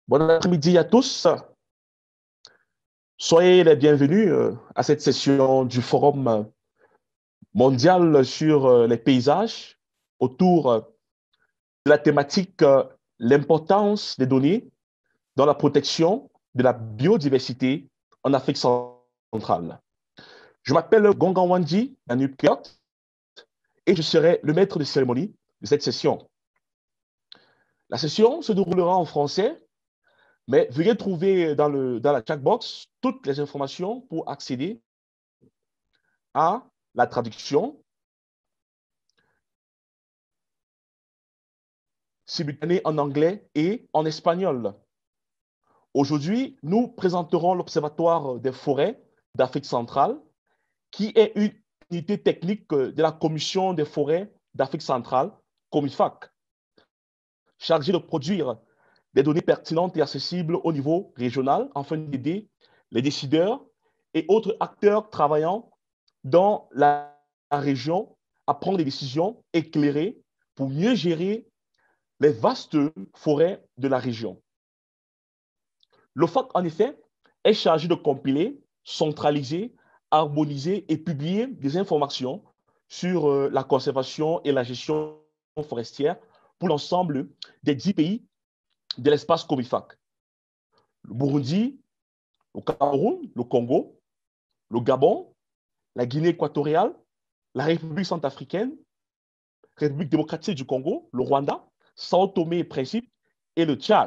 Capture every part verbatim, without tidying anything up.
Bon après-midi à tous. Soyez les bienvenus euh, à cette session du Forum euh, mondial sur euh, les paysages autour euh, de la thématique euh, l'importance des données dans la protection de la biodiversité en Afrique centrale. Je m'appelle Gongan Wandi Danube Kyot et je serai le maître de cérémonie de cette session. La session se déroulera en français, mais veuillez trouver dans, le, dans la chat box toutes les informations pour accéder à la traduction simultanée en anglais et en espagnol. Aujourd'hui, nous présenterons l'Observatoire des forêts d'Afrique centrale, qui est une unité technique de la Commission des forêts d'Afrique centrale, COMIFAC, chargée de produire des données pertinentes et accessibles au niveau régional afin d'aider les décideurs et autres acteurs travaillant dans la région à prendre des décisions éclairées pour mieux gérer les vastes forêts de la région. L'O F A C, en effet, est chargé de compiler, centraliser, harmoniser et publier des informations sur euh, la conservation et la gestion forestière pour l'ensemble des dix pays de l'espace COMIFAC. Le Burundi, le Cameroun, le Congo, le Gabon, la Guinée équatoriale, la République centrafricaine, République démocratique du Congo, le Rwanda, Sao Tomé et Principe et le Tchad.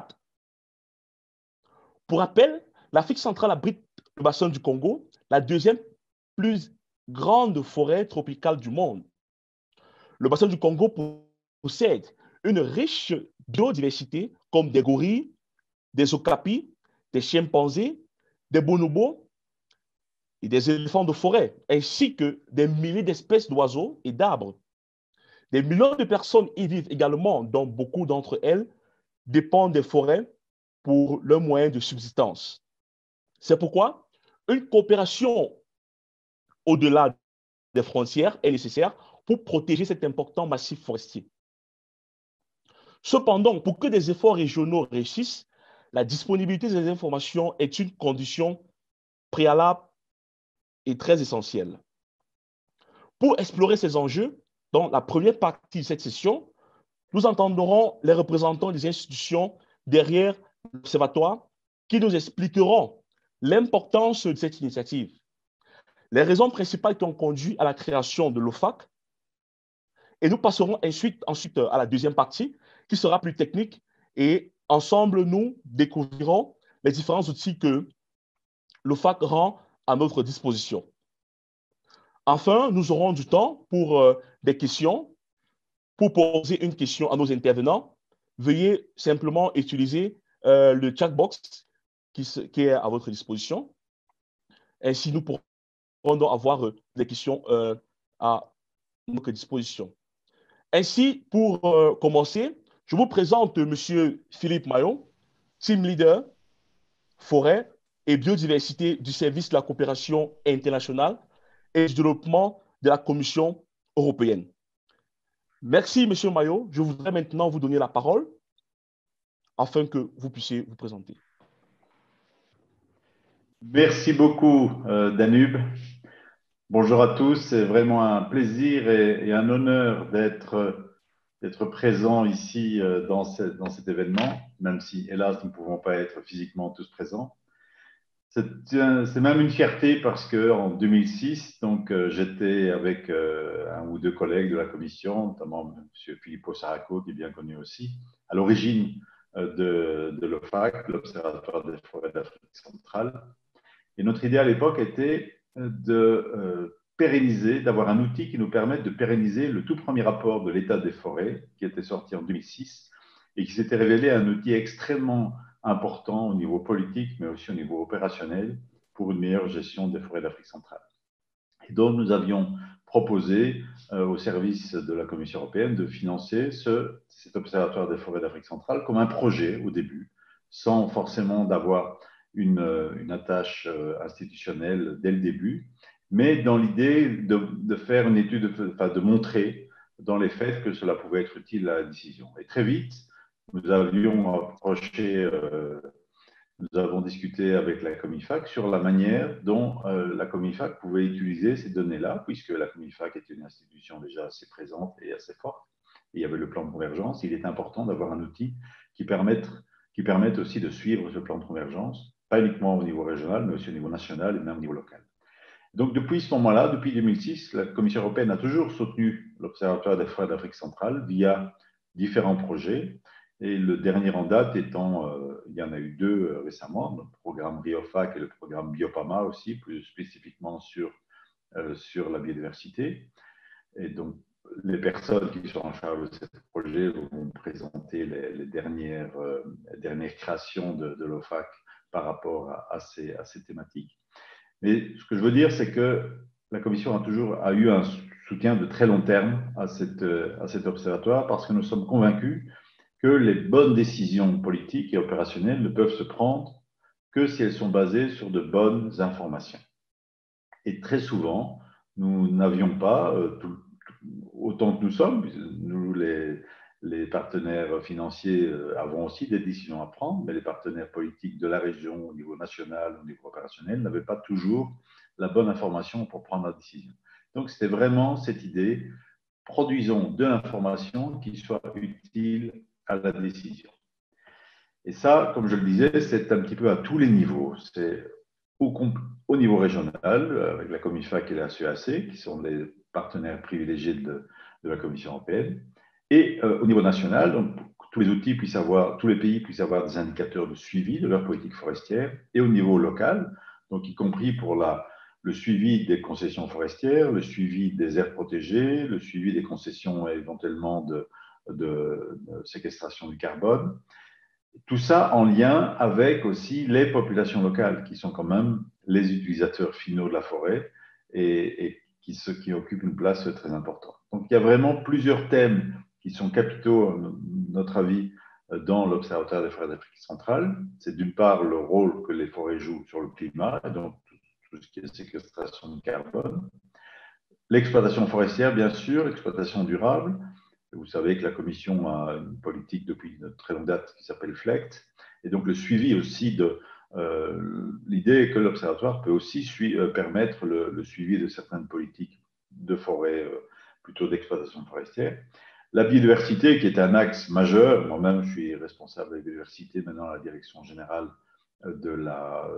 Pour rappel, l'Afrique centrale abrite le bassin du Congo, la deuxième plus grande forêt tropicale du monde. Le bassin du Congo possède une riche biodiversité comme des gorilles, des okapis, des chimpanzés, des bonobos et des éléphants de forêt, ainsi que des milliers d'espèces d'oiseaux et d'arbres. Des millions de personnes y vivent également, dont beaucoup d'entre elles dépendent des forêts pour leurs moyens de subsistance. C'est pourquoi une coopération au-delà des frontières est nécessaire pour protéger cet important massif forestier. Cependant, pour que des efforts régionaux réussissent, la disponibilité des informations est une condition préalable et très essentielle. Pour explorer ces enjeux, dans la première partie de cette session, nous entendrons les représentants des institutions derrière l'Observatoire qui nous expliqueront l'importance de cette initiative, les raisons principales qui ont conduit à la création de l'O F A C, et nous passerons ensuite, ensuite à la deuxième partie qui sera plus technique et ensemble nous découvrirons les différents outils que l'O F A C rend à notre disposition. Enfin, nous aurons du temps pour euh, des questions. Pour poser une question à nos intervenants, veuillez simplement utiliser euh, le chat box qui, se, qui est à votre disposition. Ainsi, nous pourrons donc avoir euh, des questions euh, à notre disposition. Ainsi, pour euh, commencer, je vous présente M. Philippe Maillon, team leader forêt et biodiversité du service de la coopération internationale et du développement de la Commission européenne. Merci, M. Maillot. Je voudrais maintenant vous donner la parole afin que vous puissiez vous présenter. Merci beaucoup, euh, Danube. Bonjour à tous. C'est vraiment un plaisir et, et un honneur d'être d'être présent ici euh, dans, ce, dans cet événement, même si, hélas, nous ne pouvons pas être physiquement tous présents. C'est même une fierté parce qu'en deux mille six, donc, euh, j'étais avec euh, un ou deux collègues de la commission, notamment M. Filippo Saraco, qui est bien connu aussi, à l'origine euh, de, de l'O F A C, l'Observatoire des forêts d'Afrique centrale. Et notre idée à l'époque était de euh, pérenniser, d'avoir un outil qui nous permette de pérenniser le tout premier rapport de l'état des forêts, qui était sorti en deux mille six, et qui s'était révélé un outil extrêmement important au niveau politique, mais aussi au niveau opérationnel, pour une meilleure gestion des forêts d'Afrique centrale. Et donc, nous avions proposé euh, au service de la Commission européenne de financer ce, cet observatoire des forêts d'Afrique centrale comme un projet au début, sans forcément d'avoir une, une attache institutionnelle dès le début, mais dans l'idée de, de faire une étude, de, enfin, de montrer dans les faits que cela pouvait être utile à la décision. Et très vite, nous avions approché, euh, nous avons discuté avec la Comifac sur la manière dont euh, la Comifac pouvait utiliser ces données-là, puisque la Comifac est une institution déjà assez présente et assez forte. Et il y avait le plan de convergence. Il est important d'avoir un outil qui permette, qui permette aussi de suivre ce plan de convergence, pas uniquement au niveau régional, mais aussi au niveau national et même au niveau local. Donc, depuis ce moment-là, depuis deux mille six, la Commission européenne a toujours soutenu l'Observatoire des forêts d'Afrique centrale via différents projets. Et le dernier en date étant, euh, il y en a eu deux euh, récemment, le programme RIOFAC et le programme Biopama aussi, plus spécifiquement sur, euh, sur la biodiversité. Et donc, les personnes qui sont en charge de ce projet vont présenter les, les dernières, euh, dernières créations de, de l'O F A C par rapport à, à, ces, à ces thématiques. Mais ce que je veux dire, c'est que la Commission a toujours a eu un soutien de très long terme à, cette, à cet observatoire parce que nous sommes convaincus que les bonnes décisions politiques et opérationnelles ne peuvent se prendre que si elles sont basées sur de bonnes informations. Et très souvent, nous n'avions pas, euh, tout, autant que nous sommes, nous les, les partenaires financiers euh, avons aussi des décisions à prendre, mais les partenaires politiques de la région au niveau national, au niveau opérationnel, n'avaient pas toujours la bonne information pour prendre la décision. Donc, c'était vraiment cette idée, produisons de l'information qui soit utile à la décision. Et ça, comme je le disais, c'est un petit peu à tous les niveaux. C'est au, au niveau régional, avec la Comifac et la C E A C, qui sont les partenaires privilégiés de, de la Commission européenne, et euh, au niveau national, donc tous les outils puissent avoir, tous les pays puissent avoir des indicateurs de suivi de leur politique forestière, et au niveau local, donc y compris pour la, le suivi des concessions forestières, le suivi des aires protégées, le suivi des concessions éventuellement de, de, de séquestration du carbone. Tout ça en lien avec aussi les populations locales, qui sont quand même les utilisateurs finaux de la forêt et, et qui, ceux qui occupent une place très importante. Donc, il y a vraiment plusieurs thèmes qui sont capitaux, à notre avis, dans l'Observatoire des forêts d'Afrique centrale. C'est d'une part le rôle que les forêts jouent sur le climat, et donc tout ce qui est séquestration de carbone. L'exploitation forestière, bien sûr, l'exploitation durable. Vous savez que la Commission a une politique depuis une très longue date qui s'appelle FLECT. Et donc, le suivi aussi de euh, l'idée est que l'Observatoire peut aussi suivre, euh, permettre le, le, suivi de certaines politiques de forêt, euh, plutôt d'exploitation forestière. La biodiversité, qui est un axe majeur. Moi-même, je suis responsable de la biodiversité maintenant à la direction générale de la,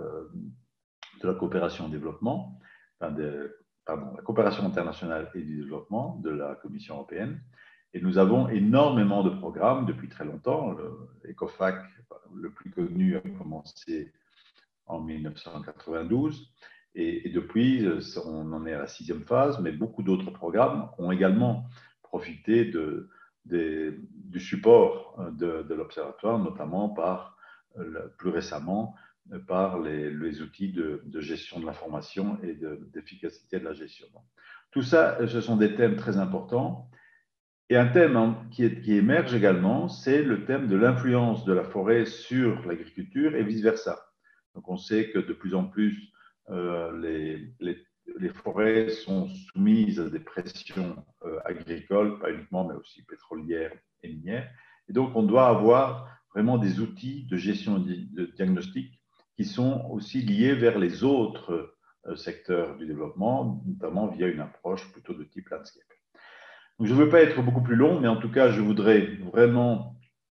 de la coopération au développement, enfin de, pardon, la coopération internationale et du développement de la Commission européenne. Et nous avons énormément de programmes depuis très longtemps. L'ECOFAC, le plus connu, a commencé en mille neuf cent quatre-vingt-douze. Et, et depuis, on en est à la sixième phase, mais beaucoup d'autres programmes ont également profité de, de, du support de, de l'Observatoire, notamment par, plus récemment, par les, les outils de, de gestion de l'information et d'efficacité de, de la gestion. Tout ça, ce sont des thèmes très importants. Et un thème hein, qui, est, qui émerge également, c'est le thème de l'influence de la forêt sur l'agriculture et vice-versa. Donc on sait que de plus en plus, euh, les, les, les forêts sont soumises à des pressions euh, agricoles, pas uniquement, mais aussi pétrolières et minières. Et donc on doit avoir vraiment des outils de gestion et de diagnostic qui sont aussi liés vers les autres euh, secteurs du développement, notamment via une approche plutôt de type landscape. Donc, je ne veux pas être beaucoup plus long, mais en tout cas, je voudrais vraiment,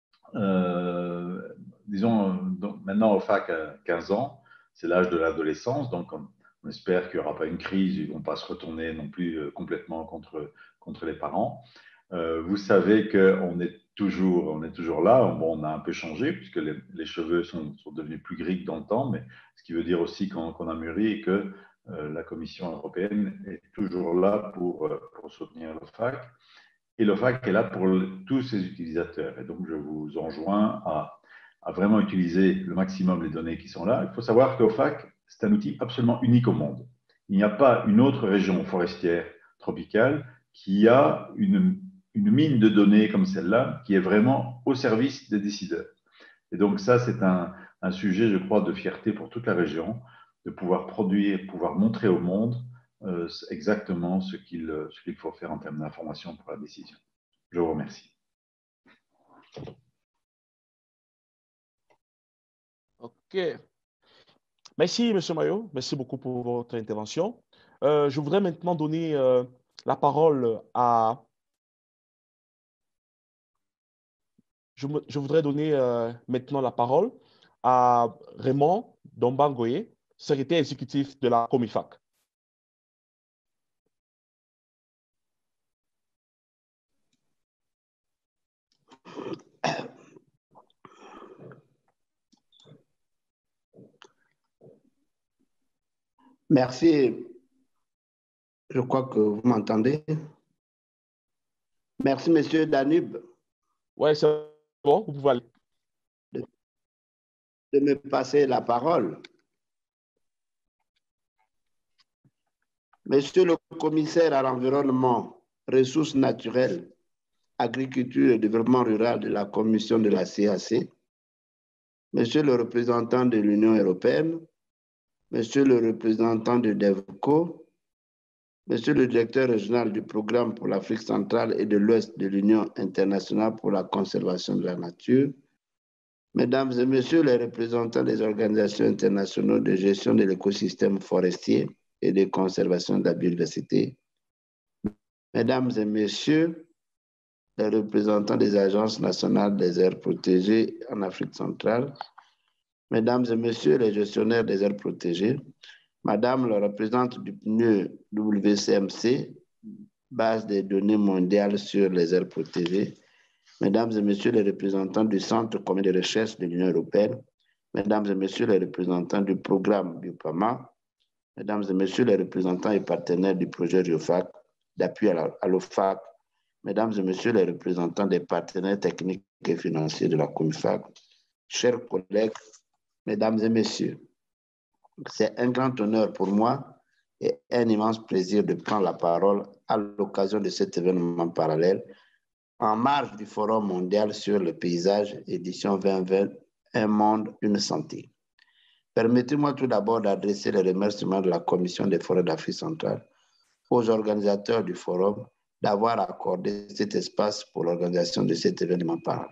euh, disons, donc, maintenant au F A C à quinze ans, c'est l'âge de l'adolescence, donc on, on espère qu'il n'y aura pas une crise, ils ne vont pas se retourner non plus euh, complètement contre, contre les parents. Euh, vous savez qu'on est toujours, on est toujours là, bon, on a un peu changé puisque les, les cheveux sont, sont devenus plus gris que dans le temps, mais ce qui veut dire aussi qu'on qu'on a mûri et que euh, la Commission européenne est toujours là pour, pour soutenir le F A C. Et le F A C est là pour le, tous ses utilisateurs. Et donc, je vous enjoins à, à vraiment utiliser le maximum les données qui sont là. Il faut savoir qu'au F A C, c'est un outil absolument unique au monde. Il n'y a pas une autre région forestière tropicale qui a une, une mine de données comme celle-là, qui est vraiment au service des décideurs. Et donc, ça, c'est un, un sujet, je crois, de fierté pour toute la région, de pouvoir produire, pouvoir montrer au monde euh, exactement ce qu'il ce qu'il faut faire en termes d'information pour la décision. Je vous remercie. OK. Merci, M. Mayo. Merci beaucoup pour votre intervention. Euh, je voudrais maintenant donner euh, la parole à... Je, me- je voudrais donner euh, maintenant la parole à Raymond Dombangoye, secrétaire exécutif de la Comifac. Merci. Je crois que vous m'entendez. Merci, Monsieur Danube. Oui, c'est bon, vous pouvez aller. De, de me passer la parole. Monsieur le commissaire à l'environnement, ressources naturelles, agriculture et développement rural de la commission de la C A C, Monsieur le représentant de l'Union européenne, Monsieur le représentant de DEVCO, Monsieur le directeur régional du programme pour l'Afrique centrale et de l'Ouest de l'Union internationale pour la conservation de la nature, Mesdames et Messieurs les représentants des organisations internationales de gestion de l'écosystème forestier et de conservation de la biodiversité, Mesdames et Messieurs les représentants des agences nationales des aires protégées en Afrique centrale, Mesdames et Messieurs les gestionnaires des aires protégées, Madame la représentante du P N U E W C M C, base des données mondiales sur les aires protégées, Mesdames et Messieurs les représentants du Centre commun de recherche de l'Union européenne, Mesdames et Messieurs les représentants du programme BIOPAMA, Mesdames et Messieurs les représentants et partenaires du projet RIOFAC, d'appui à l'O F A C, Mesdames et Messieurs les représentants des partenaires techniques et financiers de la Comifac, chers collègues, Mesdames et Messieurs, c'est un grand honneur pour moi et un immense plaisir de prendre la parole à l'occasion de cet événement parallèle en marge du Forum mondial sur le paysage, édition vingt vingt, Un monde, une santé. Permettez-moi tout d'abord d'adresser les remerciements de la Commission des forêts d'Afrique centrale aux organisateurs du Forum d'avoir accordé cet espace pour l'organisation de cet événement parallèle.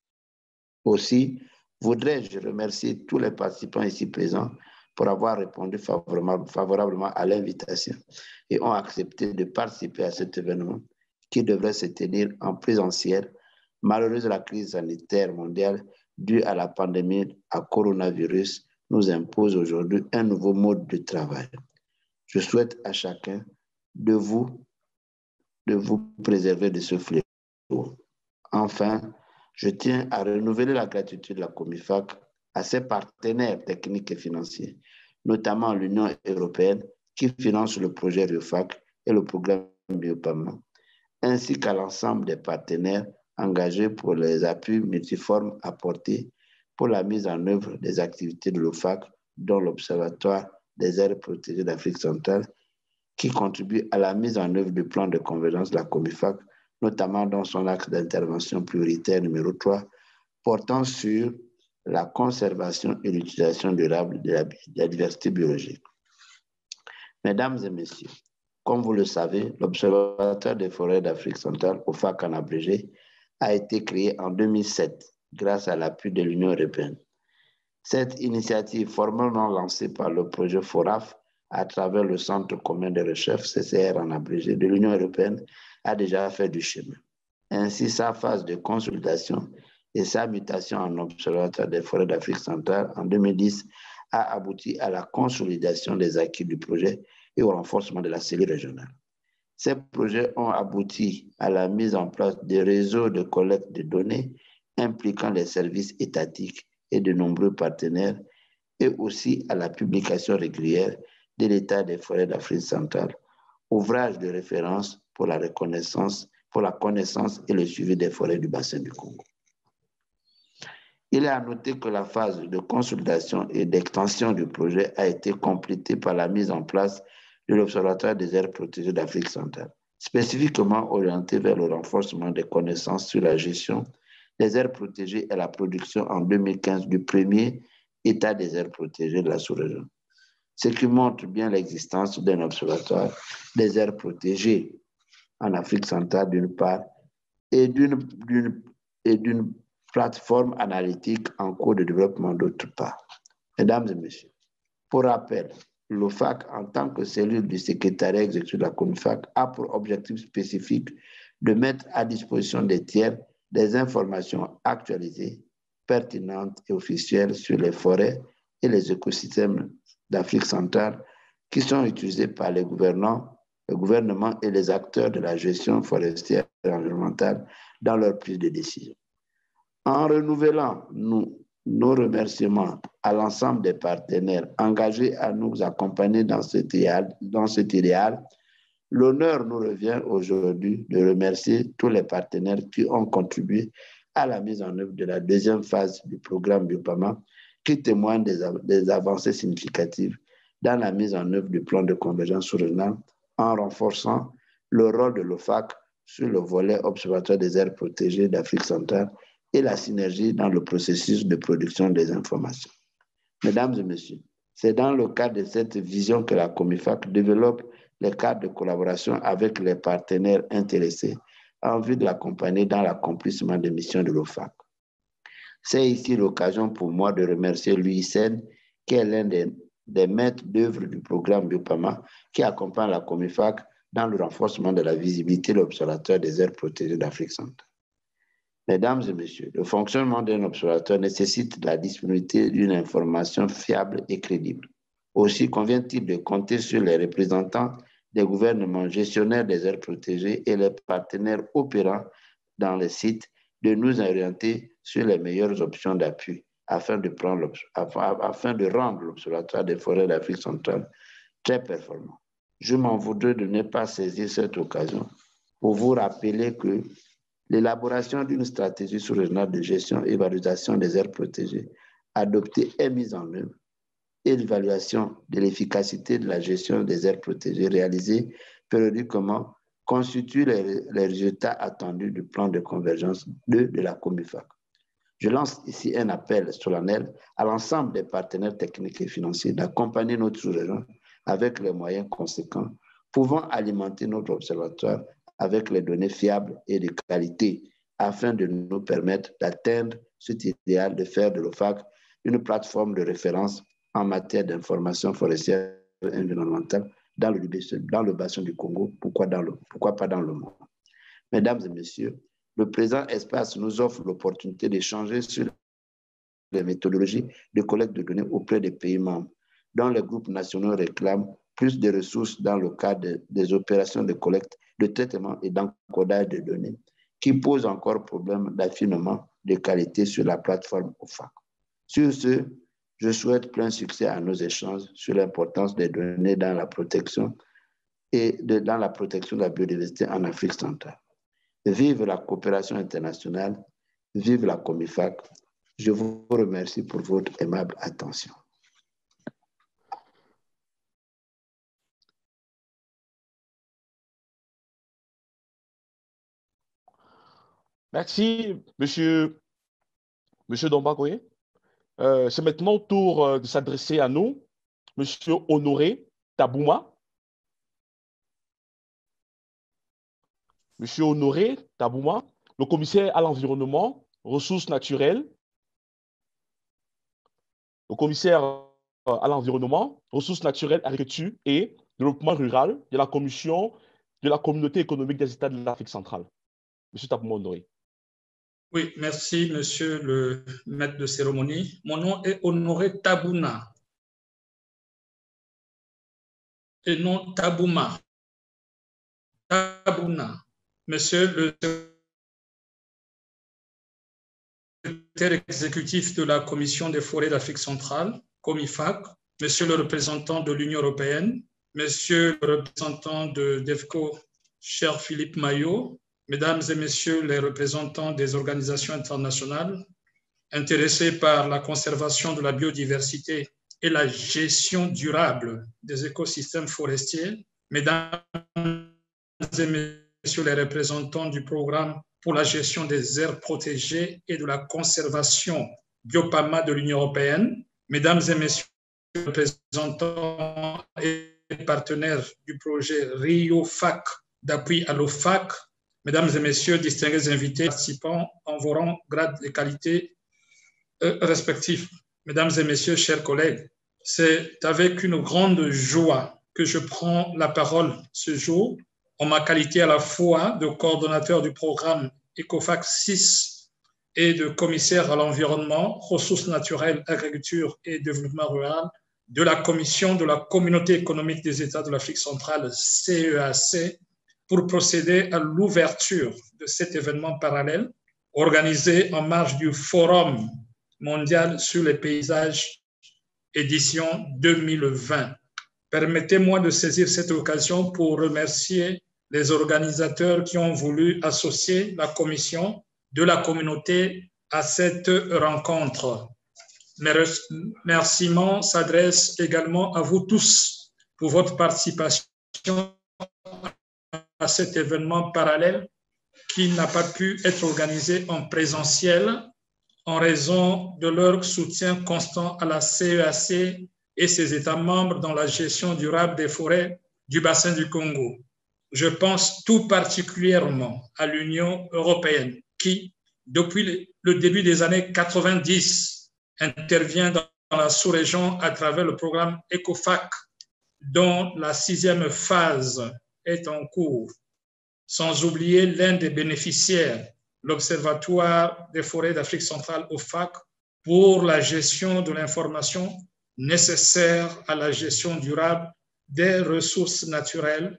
Aussi, voudrais-je remercier tous les participants ici présents pour avoir répondu favorablement à l'invitation et ont accepté de participer à cet événement qui devrait se tenir en présentiel, malheureusement la crise sanitaire mondiale due à la pandémie à coronavirus nous impose aujourd'hui un nouveau mode de travail. Je souhaite à chacun de vous, de vous préserver de ce fléau. Enfin, je tiens à renouveler la gratitude de la Comifac à ses partenaires techniques et financiers, notamment l'Union européenne qui finance le projet RIOFAC et le programme BIOPAMA, ainsi qu'à l'ensemble des partenaires engagés pour les appuis multiformes apportés pour la mise en œuvre des activités de l'O F A C, dont l'Observatoire des aires protégées d'Afrique centrale, qui contribue à la mise en œuvre du plan de convergence de la Comifac, notamment dans son axe d'intervention prioritaire numéro trois, portant sur la conservation et l'utilisation durable de la, de la diversité biologique. Mesdames et Messieurs, comme vous le savez, l'Observatoire des forêts d'Afrique centrale, O F A C en abrégé, a été créé en deux mille sept grâce à l'appui de l'Union européenne. Cette initiative formellement lancée par le projet FORAF à travers le Centre commun de recherche, C C R en abrégé, de l'Union européenne, a déjà fait du chemin. Ainsi, sa phase de consultation et sa mutation en Observatoire des forêts d'Afrique centrale en deux mille dix a abouti à la consolidation des acquis du projet et au renforcement de la cellule régionale. Ces projets ont abouti à la mise en place de réseaux de collecte de données impliquant les services étatiques et de nombreux partenaires et aussi à la publication régulière de l'état des forêts d'Afrique centrale, ouvrage de référence pour la reconnaissance, pour la connaissance et le suivi des forêts du bassin du Congo. Il est à noter que la phase de consultation et d'extension du projet a été complétée par la mise en place de l'Observatoire des aires protégées d'Afrique centrale, spécifiquement orienté vers le renforcement des connaissances sur la gestion des aires protégées et la production en deux mille quinze du premier état des aires protégées de la sous-région, ce qui montre bien l'existence d'un observatoire des aires protégées en Afrique centrale d'une part et d'une et d'une plateforme analytique en cours de développement d'autre part. Mesdames et messieurs, pour rappel, l'O F A C, en tant que cellule du secrétariat exécutif de la COMIFAC, a pour objectif spécifique de mettre à disposition des tiers des informations actualisées, pertinentes et officielles sur les forêts et les écosystèmes d'Afrique centrale qui sont utilisés par les gouvernants, le gouvernement et les acteurs de la gestion forestière et environnementale dans leur prise de décision. En renouvelant nous, nos remerciements à l'ensemble des partenaires engagés à nous accompagner dans cet idéal, dans cet idéal, l'honneur nous revient aujourd'hui de remercier tous les partenaires qui ont contribué à la mise en œuvre de la deuxième phase du programme BIOPAMA, qui témoigne des, des avancées significatives dans la mise en œuvre du plan de convergence sous-régionale en renforçant le rôle de l'O F A C sur le volet observatoire des aires protégées d'Afrique centrale et la synergie dans le processus de production des informations. Mesdames et messieurs, c'est dans le cadre de cette vision que la COMIFAC développe les cadres de collaboration avec les partenaires intéressés en vue de l'accompagner dans l'accomplissement des missions de l'O F A C. C'est ici l'occasion pour moi de remercier l'U I C N, qui est l'un des, des maîtres d'œuvre du programme BIOPAMA, qui accompagne la COMIFAC dans le renforcement de la visibilité de l'Observatoire des aires protégées d'Afrique centrale. Mesdames et messieurs, le fonctionnement d'un observatoire nécessite la disponibilité d'une information fiable et crédible. Aussi convient-il de compter sur les représentants des gouvernements gestionnaires des aires protégées et les partenaires opérants dans les sites de nous orienter sur les meilleures options d'appui afin de, prendre afin de rendre l'Observatoire des forêts d'Afrique centrale très performant. Je m'en voudrais de ne pas saisir cette occasion pour vous rappeler que l'élaboration d'une stratégie sous-régionale de gestion et valorisation des aires protégées adoptée et mise en œuvre et l'évaluation de l'efficacité de la gestion des aires protégées réalisée périodiquement constitue les, les résultats attendus du plan de convergence deux de la COMIFAC. Je lance ici un appel solennel à l'ensemble des partenaires techniques et financiers d'accompagner notre sous-région avec les moyens conséquents pouvant alimenter notre observatoire avec les données fiables et de qualité afin de nous permettre d'atteindre cet idéal de faire de l'O F A C une plateforme de référence en matière d'information forestière et environnementale dans le, dans le bassin du Congo, pourquoi, dans le, pourquoi pas dans le monde. Mesdames et messieurs, le présent espace nous offre l'opportunité d'échanger sur les méthodologies de collecte de données auprès des pays membres, dont les groupes nationaux réclament plus de ressources dans le cadre des opérations de collecte, de traitement et d'encodage de données, qui posent encore problème d'affinement de qualité sur la plateforme O F A C. Sur ce, je souhaite plein succès à nos échanges sur l'importance des données dans la protection et de, dans la protection de la biodiversité en Afrique centrale. Vive la coopération internationale, vive la COMIFAC. Je vous remercie pour votre aimable attention. Merci, monsieur, monsieur Dombagoye. Euh, c'est maintenant au tour euh, de s'adresser à nous, monsieur Honoré Tabouma. Monsieur Honoré Tabouma, le commissaire à l'environnement, ressources naturelles. Le commissaire à l'environnement, ressources naturelles, agriculture et développement rural de la commission de la communauté économique des États de l'Afrique centrale. Monsieur Tabouma Honoré. Oui, merci, monsieur le maître de cérémonie. Mon nom est Honoré Tabouna et non Tabouma. Tabouna. Monsieur le secrétaire exécutif de la Commission des forêts d'Afrique centrale, COMIFAC, monsieur le représentant de l'Union européenne, monsieur le représentant de DEFCO, cher Philippe Maillot, mesdames et messieurs les représentants des organisations internationales intéressés par la conservation de la biodiversité et la gestion durable des écosystèmes forestiers, mesdames et messieurs les représentants du programme pour la gestion des aires protégées et de la conservation BIOPAMA de l'Union européenne, mesdames et messieurs les représentants et partenaires du projet RIO-F A C d'appui à l'O F A C, mesdames et messieurs, distingués invités participants en vos rangs, grades et qualités euh, respectifs. Mesdames et messieurs, chers collègues, c'est avec une grande joie que je prends la parole ce jour en ma qualité à la fois de coordonnateur du programme ECOFAC six et de commissaire à l'environnement, ressources naturelles, agriculture et développement rural de la Commission de la Communauté économique des États de l'Afrique centrale, C E A C, pour procéder à l'ouverture de cet événement parallèle organisé en marge du Forum mondial sur les paysages, édition deux mille vingt. Permettez-moi de saisir cette occasion pour remercier les organisateurs qui ont voulu associer la commission de la communauté à cette rencontre. Mes remerciements s'adressent également à vous tous pour votre participation à cet événement parallèle qui n'a pas pu être organisé en présentiel en raison de leur soutien constant à la C E A C et ses États membres dans la gestion durable des forêts du bassin du Congo. Je pense tout particulièrement à l'Union européenne qui, depuis le début des années quatre-vingt-dix, intervient dans la sous-région à travers le programme ECOFAC, dont la sixième phase est en cours. Sans oublier l'un des bénéficiaires, l'Observatoire des forêts d'Afrique centrale, O F A C, pour la gestion de l'information nécessaire à la gestion durable des ressources naturelles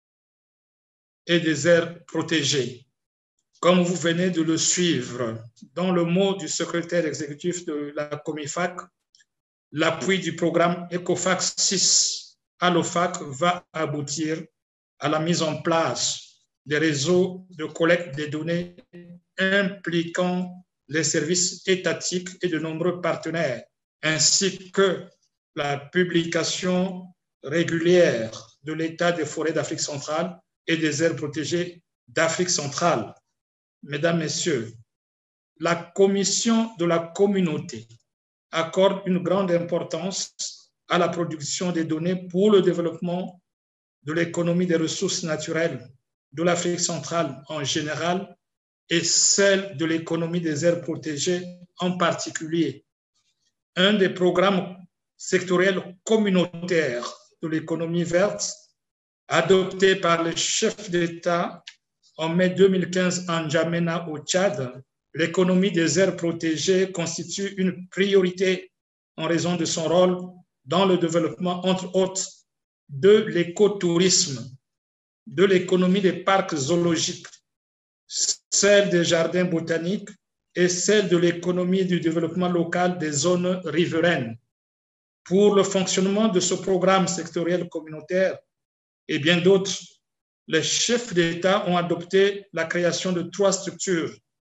et des aires protégées. Comme vous venez de le suivre, dans le mot du secrétaire exécutif de la COMIFAC, l'appui du programme ECOFAC six à l'O F A C va aboutir à la mise en place des réseaux de collecte des données impliquant les services étatiques et de nombreux partenaires, ainsi que la publication régulière de l'état des forêts d'Afrique centrale et des aires protégées d'Afrique centrale. Mesdames, Messieurs, la Commission de la communauté accorde une grande importance à la production des données pour le développement de l'économie des ressources naturelles de l'Afrique centrale en général et celle de l'économie des aires protégées en particulier. Un des programmes sectoriels communautaires de l'économie verte, adopté par le chef d'État en mai deux mille quinze en N'Djamena au Tchad, l'économie des aires protégées constitue une priorité en raison de son rôle dans le développement, entre autres, de l'écotourisme, de l'économie des parcs zoologiques, celle des jardins botaniques et celle de l'économie du développement local des zones riveraines. Pour le fonctionnement de ce programme sectoriel communautaire et bien d'autres, les chefs d'État ont adopté la création de trois structures.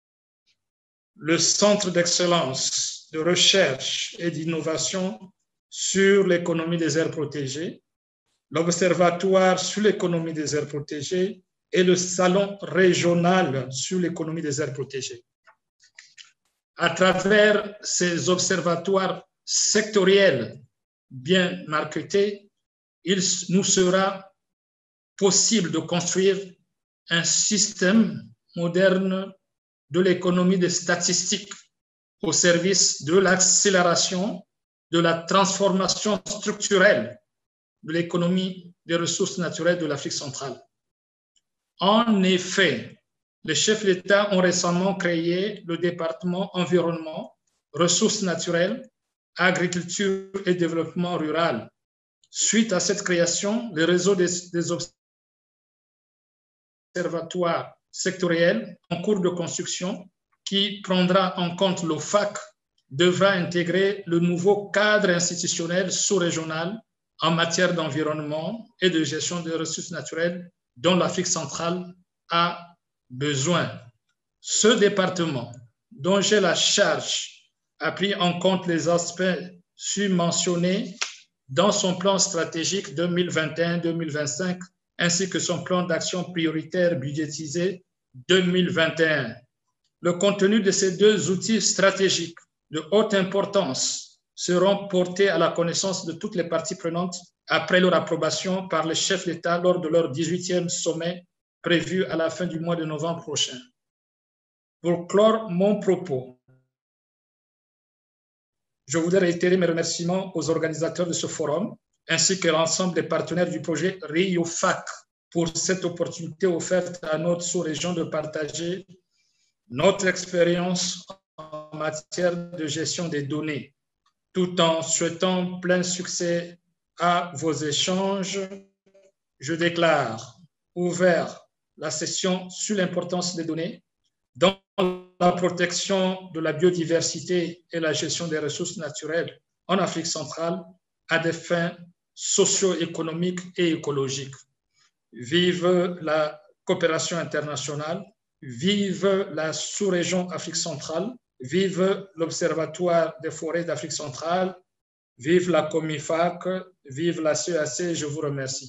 Le Centre d'excellence de recherche et d'innovation sur l'économie des aires protégées, l'Observatoire sur l'économie des aires protégées et le Salon régional sur l'économie des aires protégées. À travers ces observatoires sectoriels bien marketés, il nous sera possible de construire un système moderne de l'économie des statistiques au service de l'accélération de la transformation structurelle de l'économie des ressources naturelles de l'Afrique centrale. En effet, les chefs d'État ont récemment créé le département environnement, ressources naturelles, agriculture et développement rural. Suite à cette création, le réseau des, des observatoires sectoriels en cours de construction, qui prendra en compte l'O F A C, devra intégrer le nouveau cadre institutionnel sous-régional en matière d'environnement et de gestion des ressources naturelles dont l'Afrique centrale a besoin. Ce département, dont j'ai la charge, a pris en compte les aspects submentionnés dans son plan stratégique deux mille vingt et un deux mille vingt-cinq ainsi que son plan d'action prioritaire budgétisé deux mille vingt et un. Le contenu de ces deux outils stratégiques de haute importance seront portés à la connaissance de toutes les parties prenantes après leur approbation par les chefs d'État lors de leur dix-huitième sommet prévu à la fin du mois de novembre prochain. Pour clore mon propos, Je voudrais réitérer mes remerciements aux organisateurs de ce forum, ainsi que l'ensemble des partenaires du projet RIOFAC pour cette opportunité offerte à notre sous-région de partager notre expérience en matière de gestion des données, tout en souhaitant plein succès à vos échanges. Je déclare ouvert la session sur l'importance des données dans la protection de la biodiversité et la gestion des ressources naturelles en Afrique centrale à des fins socio-économiques et écologiques. Vive la coopération internationale, vive la sous-région Afrique centrale, vive l'Observatoire des forêts d'Afrique centrale, vive la COMIFAC, vive la C E A C. Je vous remercie.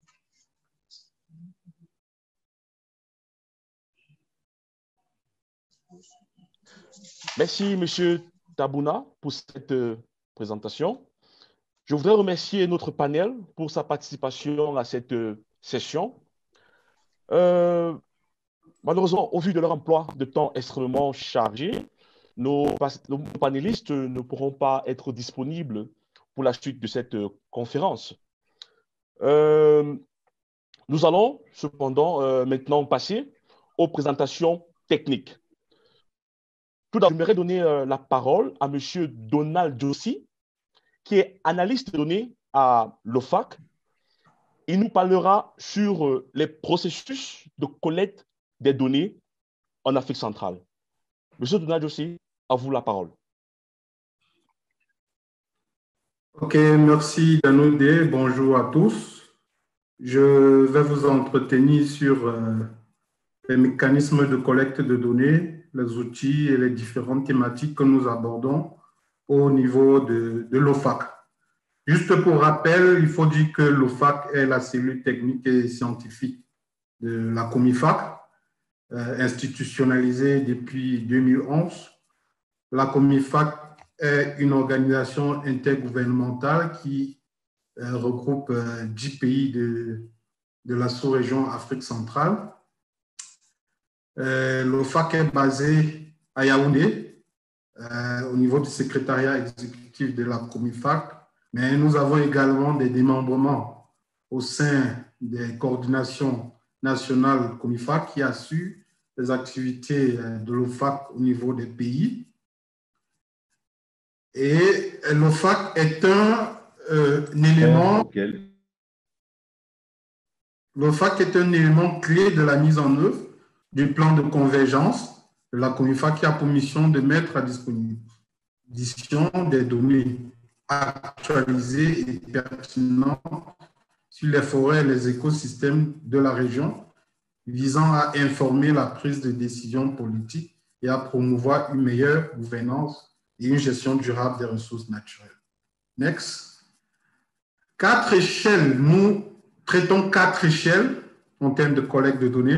Merci, M. Tabouna, pour cette euh, présentation. Je voudrais remercier notre panel pour sa participation à cette euh, session. Euh, malheureusement, au vu de leur emploi de temps extrêmement chargé, nos, nos panélistes ne pourront pas être disponibles pour la suite de cette euh, conférence. Euh, nous allons cependant euh, maintenant passer aux présentations techniques. Tout d'abord, j'aimerais donner euh, la parole à M. Donald Jossi, qui est analyste de données à l'O F A C. Il nous parlera sur euh, les processus de collecte des données en Afrique centrale. M. Donald Jossi, à vous la parole. Ok, merci Danoudé. Bonjour à tous. Je vais vous entretenir sur euh, les mécanismes de collecte de données, les outils et les différentes thématiques que nous abordons au niveau de, de l'O F A C. Juste pour rappel, il faut dire que l'O F A C est la cellule technique et scientifique de la COMIFAC, euh, institutionnalisée depuis deux mille onze. La COMIFAC est une organisation intergouvernementale qui euh, regroupe euh, dix pays de, de la sous-région Afrique centrale. Euh, L'O F A C est basé à Yaoundé, euh, au niveau du secrétariat exécutif de la COMIFAC, mais nous avons également des démembrements au sein des coordinations nationales COMIFAC qui assurent les activités de l'O F A C au niveau des pays. Et l'O F A C est un, euh, un élément, okay. l'O F A C est un élément clé de la mise en œuvre du plan de convergence de la COMIFAC qui a pour mission de mettre à disposition des données actualisées et pertinentes sur les forêts et les écosystèmes de la région, visant à informer la prise de décision politique et à promouvoir une meilleure gouvernance et une gestion durable des ressources naturelles. Next. Quatre échelles. Nous traitons quatre échelles en termes de collecte de données.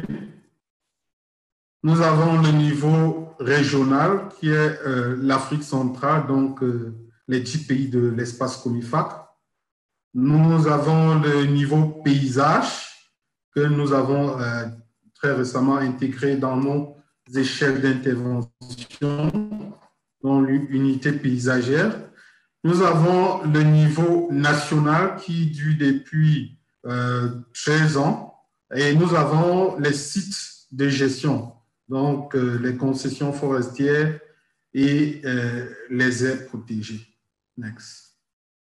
Nous avons le niveau régional qui est euh, l'Afrique centrale, donc euh, les dix pays de l'espace COMIFAC. Nous avons le niveau paysage que nous avons euh, très récemment intégré dans nos échelles d'intervention, dans l'unité paysagère. Nous avons le niveau national qui dure depuis euh, treize ans et nous avons les sites de gestion, donc euh, les concessions forestières et euh, les aires protégées. Next.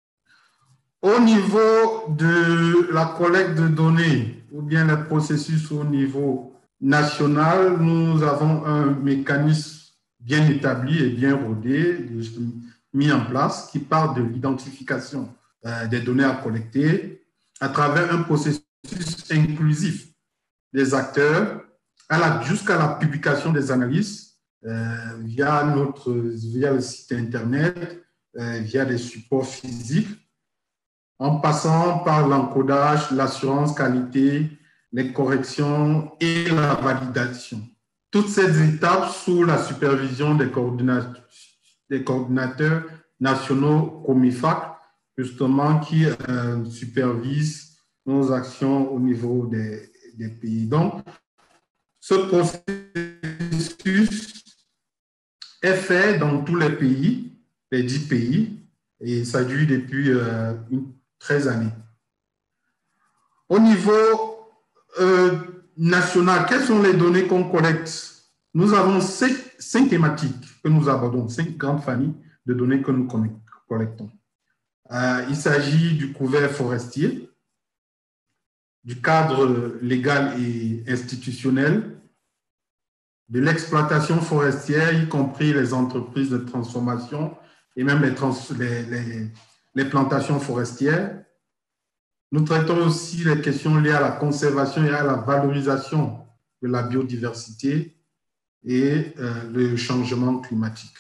Au niveau de la collecte de données ou bien les processus au niveau national, nous avons un mécanisme bien établi et bien rodé, mis en place, qui part de l'identification euh, des données à collecter à travers un processus inclusif des acteurs jusqu'à la publication des analyses euh, via, notre, via le site Internet, euh, via des supports physiques, en passant par l'encodage, l'assurance qualité, les corrections et la validation. Toutes ces étapes sous la supervision des coordinateurs, des coordinateurs nationaux COMIFAC, justement, qui euh, supervisent nos actions au niveau des, des pays. Donc, ce processus est fait dans tous les pays les dix pays et ça dure depuis euh, une, treize années. Au niveau euh, national, quelles sont les données qu'on collecte? Nous avons cinq, cinq thématiques que nous abordons, cinq grandes familles de données que nous collectons. Euh, il s'agit du couvert forestier, du cadre légal et institutionnel, de l'exploitation forestière, y compris les entreprises de transformation et même les, trans, les, les, les plantations forestières. Nous traitons aussi les questions liées à la conservation et à la valorisation de la biodiversité et euh, le changement climatique.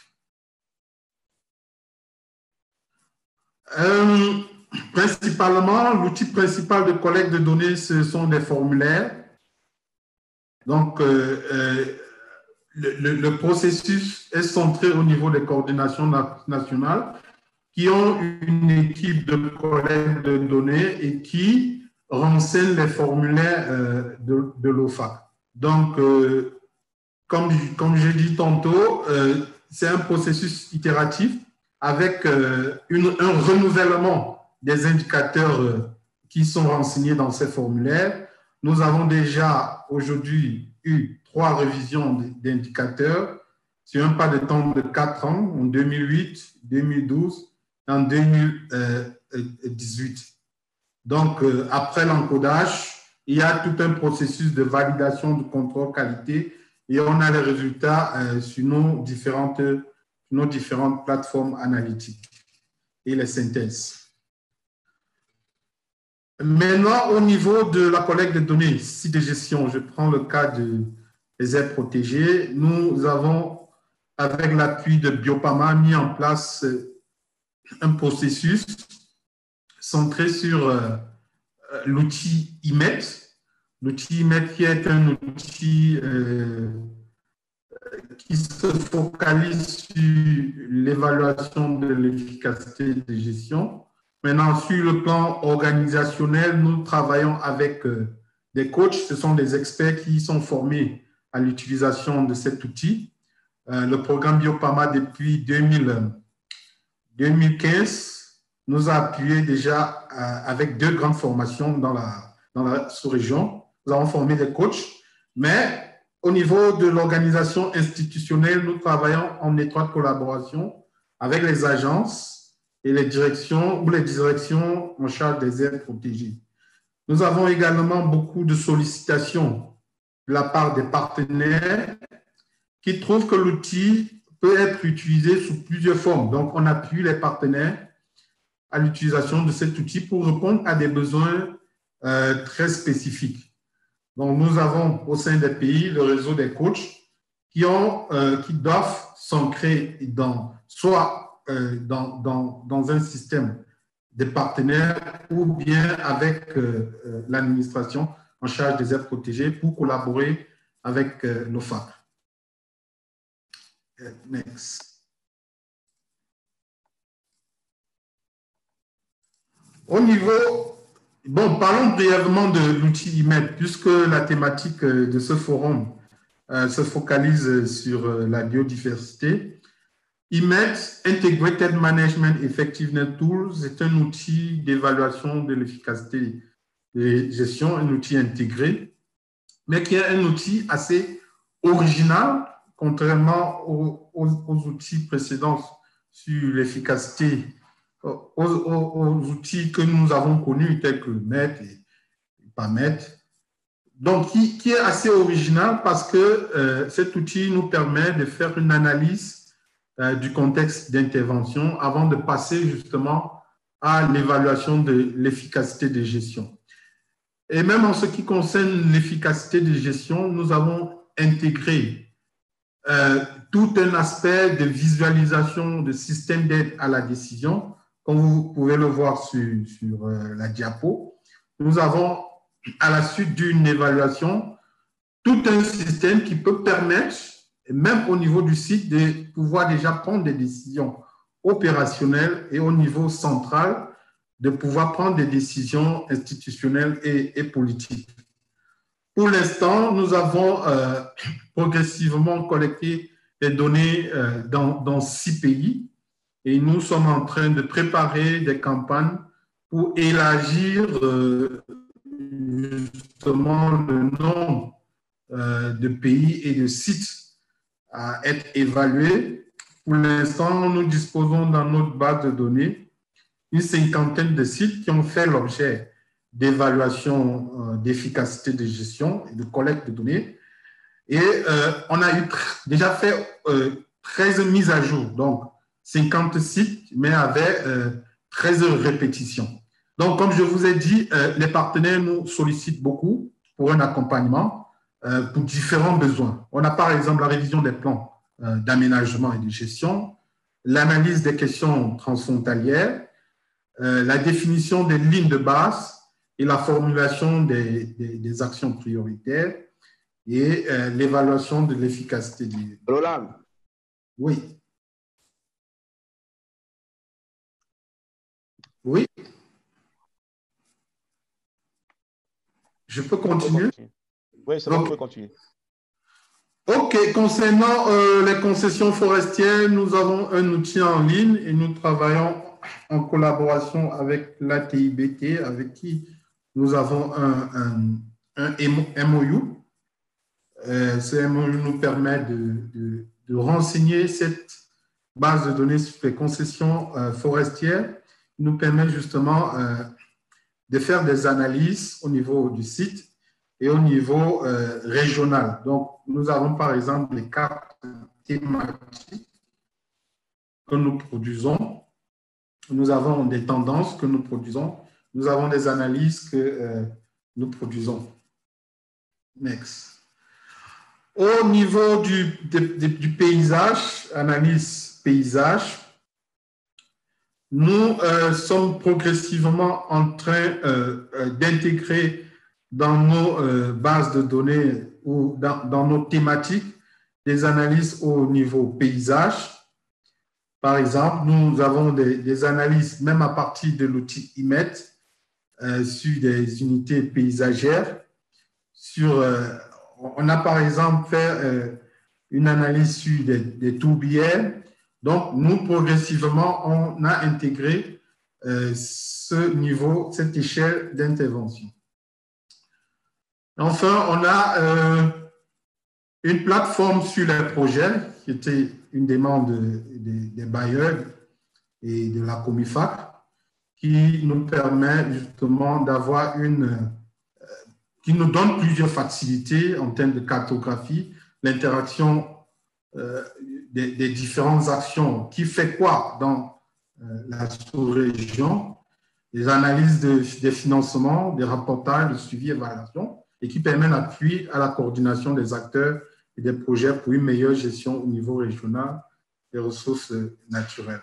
Euh, principalement, l'outil principal de collecte de données, ce sont des formulaires. Donc, euh, euh, le, le, le processus est centré au niveau des coordinations nationales qui ont une équipe de collecte de données et qui renseignent les formulaires euh, de, de l'O F A C. Donc, euh, comme, comme j'ai dit tantôt, euh, c'est un processus itératif avec euh, une, un renouvellement des indicateurs euh, qui sont renseignés dans ces formulaires. Nous avons déjà aujourd'hui eu trois révisions d'indicateurs sur un pas de temps de quatre ans, en deux mille huit, deux mille douze et en deux mille dix-huit. Donc, euh, après l'encodage, il y a tout un processus de validation du contrôle qualité et on a les résultats euh, sur nos différentes, nos différentes plateformes analytiques et les synthèses. Maintenant, au niveau de la collecte de données, sites de gestion, je prends le cas de, des aires protégées. Nous avons, avec l'appui de Biopama, mis en place un processus centré sur euh, l'outil I M E T. L'outil I M E T qui est un outil euh, qui se focalise sur l'évaluation de l'efficacité de gestion. Maintenant, sur le plan organisationnel, nous travaillons avec euh, des coachs. Ce sont des experts qui sont formés à l'utilisation de cet outil. Euh, le programme Biopama, depuis deux mille quinze, nous a appuyé déjà euh, avec deux grandes formations dans la, dans la sous-région. Nous avons formé des coachs, mais au niveau de l'organisation institutionnelle, nous travaillons en étroite collaboration avec les agences et les directions ou les directions en charge des aires protégées. Nous avons également beaucoup de sollicitations de la part des partenaires qui trouvent que l'outil peut être utilisé sous plusieurs formes. Donc, on appuie les partenaires à l'utilisation de cet outil pour répondre à des besoins euh, très spécifiques. Donc, nous avons au sein des pays le réseau des coachs qui, ont, euh, qui doivent s'ancrer dans soit Dans, dans, dans un système de partenaires ou bien avec euh, euh, l'administration en charge des aires protégées pour collaborer avec euh, l'O F A C. Uh, next. Au niveau, bon, parlons brièvement de l'outil I M E T puisque la thématique de ce forum euh, se focalise sur euh, la biodiversité. I M E T, Integrated Management Effectiveness Tools, c'est un outil d'évaluation de l'efficacité de gestion, un outil intégré, mais qui est un outil assez original, contrairement aux, aux, aux outils précédents sur l'efficacité, aux, aux, aux outils que nous avons connus, tels que M E T et P A M E T. Donc, qui, qui est assez original parce que euh, cet outil nous permet de faire une analyse du contexte d'intervention avant de passer justement à l'évaluation de l'efficacité de gestion. Et même en ce qui concerne l'efficacité de gestion, nous avons intégré euh, tout un aspect de visualisation de système d'aide à la décision, comme vous pouvez le voir sur, sur euh, la diapo. Nous avons, à la suite d'une évaluation, tout un système qui peut permettre, même au niveau du site, de pouvoir déjà prendre des décisions opérationnelles et au niveau central, de pouvoir prendre des décisions institutionnelles et, et politiques. Pour l'instant, nous avons euh, progressivement collecté des données euh, dans, dans six pays et nous sommes en train de préparer des campagnes pour élargir euh, justement le nombre euh, de pays et de sites à être évalués. Pour l'instant, nous disposons dans notre base de données une cinquantaine de sites qui ont fait l'objet d'évaluation euh, d'efficacité de gestion et de collecte de données. Et euh, on a eu déjà fait euh, treize mises à jour, donc cinquante sites, mais avec euh, treize répétitions. Donc, comme je vous ai dit, euh, les partenaires nous sollicitent beaucoup pour un accompagnement euh, pour différents besoins. On a par exemple la révision des plans euh, d'aménagement et de gestion, l'analyse des questions transfrontalières, euh, la définition des lignes de base et la formulation des, des, des actions prioritaires et euh, l'évaluation de l'efficacité du... Roland. Oui. Oui. Je peux continuer? Oui, c'est bon, vous pouvez continuer. OK. Concernant euh, les concessions forestières, nous avons un outil en ligne et nous travaillons en collaboration avec l'A T I B T, avec qui nous avons un, un, un M O U. Euh, ce M O U nous permet de, de, de renseigner cette base de données sur les concessions euh, forestières. Il nous permet justement euh, de faire des analyses au niveau du site et au niveau euh, régional. Donc, nous avons par exemple des cartes thématiques que nous produisons. Nous avons des tendances que nous produisons. Nous avons des analyses que euh, nous produisons. Next. Au niveau du, de, de, du paysage, analyse paysage, nous euh, sommes progressivement en train euh, euh, d'intégrer dans nos euh, bases de données ou dans, dans nos thématiques des analyses au niveau paysage. Par exemple, nous avons des, des analyses, même à partir de l'outil I M E T, euh, sur des unités paysagères. Sur, euh, on a par exemple fait euh, une analyse sur des, des tourbières. Donc, nous, progressivement, on a intégré euh, ce niveau, cette échelle d'intervention. Enfin, on a euh, une plateforme sur les projets, qui était une demande de, de, des bailleurs et de la Comifac, qui nous permet justement d'avoir une, euh, qui nous donne plusieurs facilités en termes de cartographie, l'interaction euh, des, des différentes actions, qui fait quoi dans euh, la sous-région, les analyses de, des financements, des rapportages, de suivi et évaluation, et qui permet l'appui à la coordination des acteurs et des projets pour une meilleure gestion au niveau régional des ressources naturelles.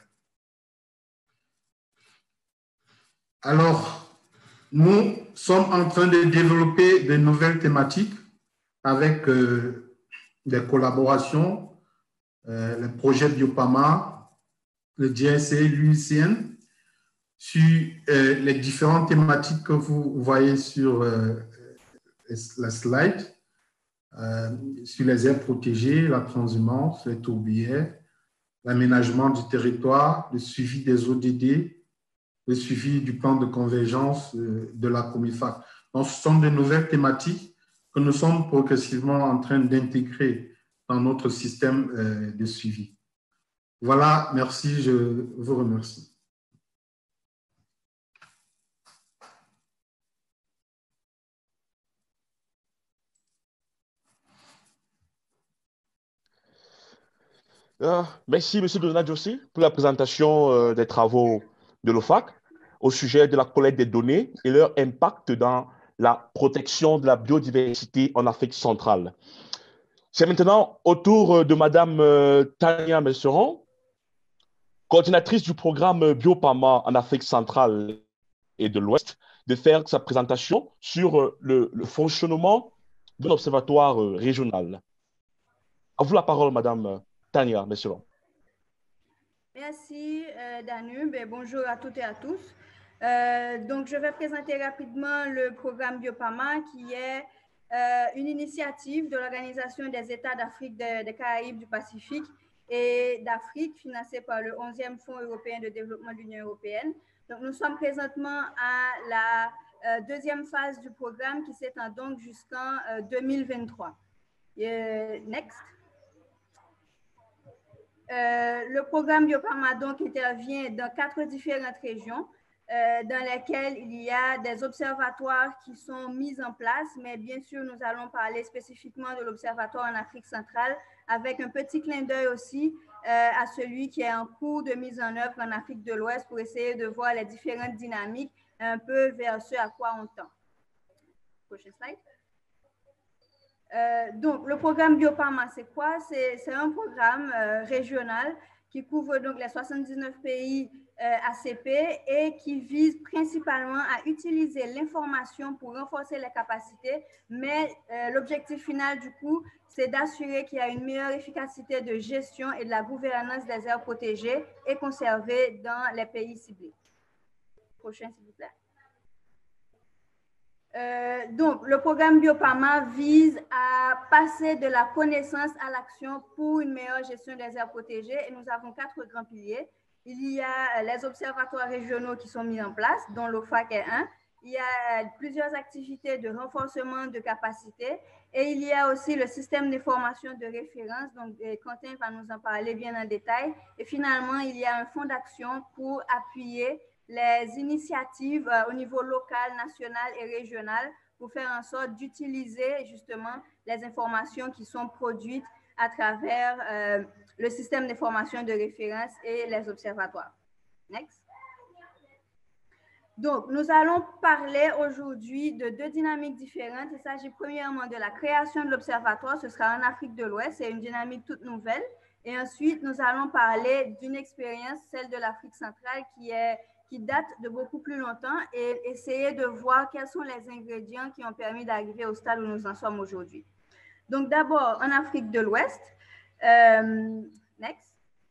Alors, nous sommes en train de développer de nouvelles thématiques avec euh, des collaborations, euh, le projet Biopama, le D S C, l'U I C N, sur euh, les différentes thématiques que vous voyez sur euh, la slide, euh, sur les aires protégées, la transhumance, les tourbières, l'aménagement du territoire, le suivi des O D D, le suivi du plan de convergence euh, de la Comifac. Donc, ce sont de nouvelles thématiques que nous sommes progressivement en train d'intégrer dans notre système euh, de suivi. Voilà, merci, je vous remercie. Euh, merci, M. Donald Jossi, pour la présentation euh, des travaux de l'O F A C au sujet de la collecte des données et leur impact dans la protection de la biodiversité en Afrique centrale. C'est maintenant au tour de Mme euh, Tania Messeron, coordinatrice du programme Biopama en Afrique centrale et de l'Ouest, de faire sa présentation sur euh, le, le fonctionnement d'un observatoire euh, régional. À vous la parole, Mme Tania Messeron. Merci, euh, Danube, et bonjour à toutes et à tous. Euh, donc, je vais présenter rapidement le programme Biopama, qui est euh, une initiative de l'Organisation des États d'Afrique, des de Caraïbes, du Pacifique et d'Afrique, financé par le onzième Fonds européen de développement de l'Union européenne. Donc, nous sommes présentement à la euh, deuxième phase du programme qui s'étend donc jusqu'en euh, deux mille vingt-trois. Euh, next. Euh, le programme Biopharma donc intervient dans quatre différentes régions euh, dans lesquelles il y a des observatoires qui sont mis en place, mais bien sûr, nous allons parler spécifiquement de l'observatoire en Afrique centrale avec un petit clin d'œil aussi euh, à celui qui est en cours de mise en œuvre en Afrique de l'Ouest pour essayer de voir les différentes dynamiques un peu vers ce à quoi on tend. Prochaine slide. Euh, donc, le programme Biopharma, c'est quoi? C'est un programme euh, régional qui couvre donc les soixante-dix-neuf pays euh, A C P et qui vise principalement à utiliser l'information pour renforcer les capacités, mais euh, l'objectif final du coup, c'est d'assurer qu'il y a une meilleure efficacité de gestion et de la gouvernance des aires protégées et conservées dans les pays ciblés. Prochain, s'il vous plaît. Euh, donc, le programme Biopharma vise à passer de la connaissance à l'action pour une meilleure gestion des aires protégées et nous avons quatre grands piliers. Il y a les observatoires régionaux qui sont mis en place, dont l'O F A C est un. Il y a plusieurs activités de renforcement de capacité et il y a aussi le système d'information de référence. Donc, Quentin va nous en parler bien en détail. Et finalement, il y a un fonds d'action pour appuyer les initiatives euh, au niveau local, national et régional pour faire en sorte d'utiliser justement les informations qui sont produites à travers euh, le système d'information de référence et les observatoires. Next. Donc, nous allons parler aujourd'hui de deux dynamiques différentes. Il s'agit premièrement de la création de l'observatoire, ce sera en Afrique de l'Ouest, c'est une dynamique toute nouvelle. Et ensuite, nous allons parler d'une expérience, celle de l'Afrique centrale, qui est qui date de beaucoup plus longtemps et essayer de voir quels sont les ingrédients qui ont permis d'arriver au stade où nous en sommes aujourd'hui. Donc, d'abord, en Afrique de l'Ouest. Euh, next.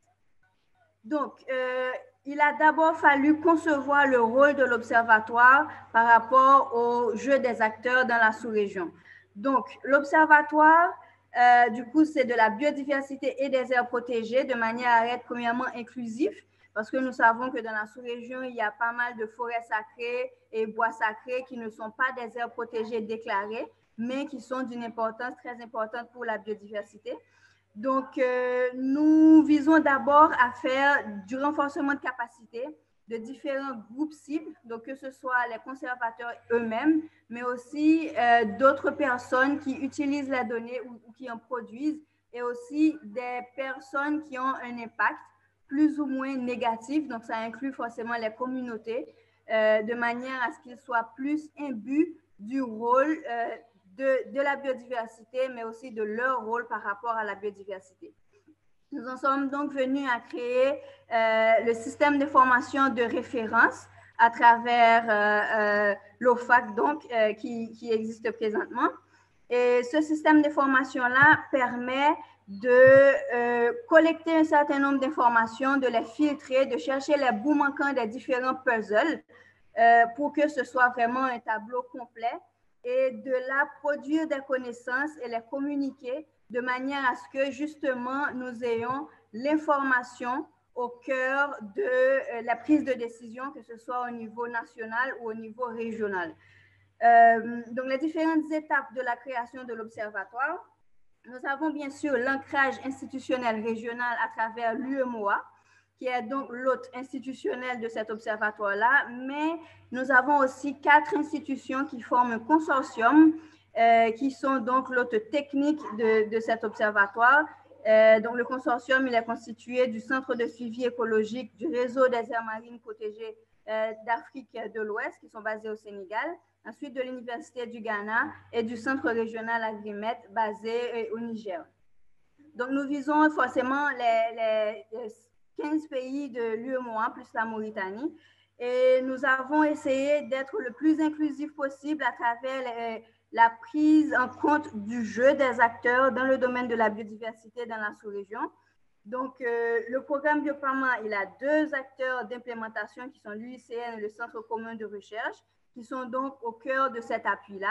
Donc, euh, il a d'abord fallu concevoir le rôle de l'observatoire par rapport au jeu des acteurs dans la sous-région. Donc, l'observatoire, euh, du coup, c'est de la biodiversité et des aires protégées de manière à être premièrement inclusif, parce que nous savons que dans la sous-région, il y a pas mal de forêts sacrées et bois sacrés qui ne sont pas des aires protégées déclarées, mais qui sont d'une importance très importante pour la biodiversité. Donc, euh, nous visons d'abord à faire du renforcement de capacité de différents groupes cibles, donc que ce soit les conservateurs eux-mêmes, mais aussi euh, d'autres personnes qui utilisent les données ou, ou qui en produisent, et aussi des personnes qui ont un impact plus ou moins négatif, donc ça inclut forcément les communautés, euh, de manière à ce qu'ils soient plus imbus du rôle euh, de, de la biodiversité, mais aussi de leur rôle par rapport à la biodiversité. Nous en sommes donc venus à créer euh, le système de formation de référence à travers euh, euh, l'O F A C, donc, euh, qui, qui existe présentement. Et ce système de formation-là permet de euh, collecter un certain nombre d'informations, de les filtrer, de chercher les bouts manquants des différents puzzles euh, pour que ce soit vraiment un tableau complet et de là produire des connaissances et les communiquer de manière à ce que justement nous ayons l'information au cœur de euh, la prise de décision, que ce soit au niveau national ou au niveau régional. Euh, donc, les différentes étapes de la création de l'observatoire. Nous avons bien sûr l'ancrage institutionnel régional à travers l'U E M O A, qui est donc l'hôte institutionnel de cet observatoire-là, mais nous avons aussi quatre institutions qui forment un consortium, euh, qui sont donc l'hôte technique de, de cet observatoire. Euh, donc, le consortium, il est constitué du Centre de suivi écologique du réseau des aires marines protégées euh, d'Afrique de l'Ouest, qui sont basés au Sénégal, ensuite de l'Université du Ghana et du Centre régional Agrimet, basé au Niger. Donc, nous visons forcément les, les quinze pays de l'U E M O A, plus la Mauritanie, et nous avons essayé d'être le plus inclusif possible à travers les, la prise en compte du jeu des acteurs dans le domaine de la biodiversité dans la sous-région. Donc, euh, le programme Biopharma, il a deux acteurs d'implémentation qui sont l'U I C N et le Centre commun de recherche, qui sont donc au cœur de cet appui-là.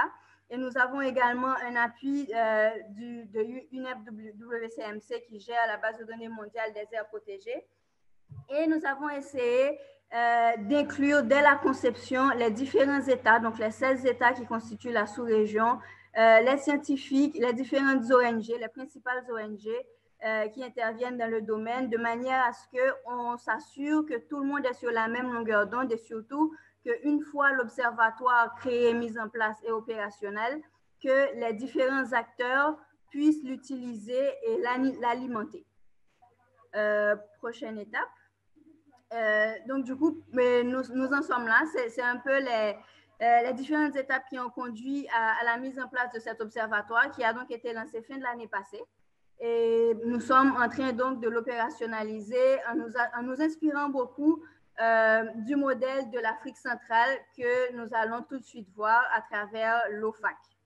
Et nous avons également un appui euh, du, de U N E P W C M C qui gère la base de données mondiale des aires protégées. Et nous avons essayé euh, d'inclure dès la conception les différents États, donc les seize États qui constituent la sous-région, euh, les scientifiques, les différentes O N G, les principales O N G euh, qui interviennent dans le domaine, de manière à ce qu'on s'assure que tout le monde est sur la même longueur d'onde et surtout qu'une fois l'observatoire créé, mis en place et opérationnel, que les différents acteurs puissent l'utiliser et l'alimenter. Euh, prochaine étape. Euh, donc, du coup, mais nous, nous en sommes là. C'est un peu les, euh, les différentes étapes qui ont conduit à, à la mise en place de cet observatoire qui a donc été lancé fin de l'année passée. Et nous sommes en train donc de l'opérationnaliser en nous, en nous inspirant beaucoup euh, du modèle de l'Afrique centrale que nous allons tout de suite voir à travers l'O F A C.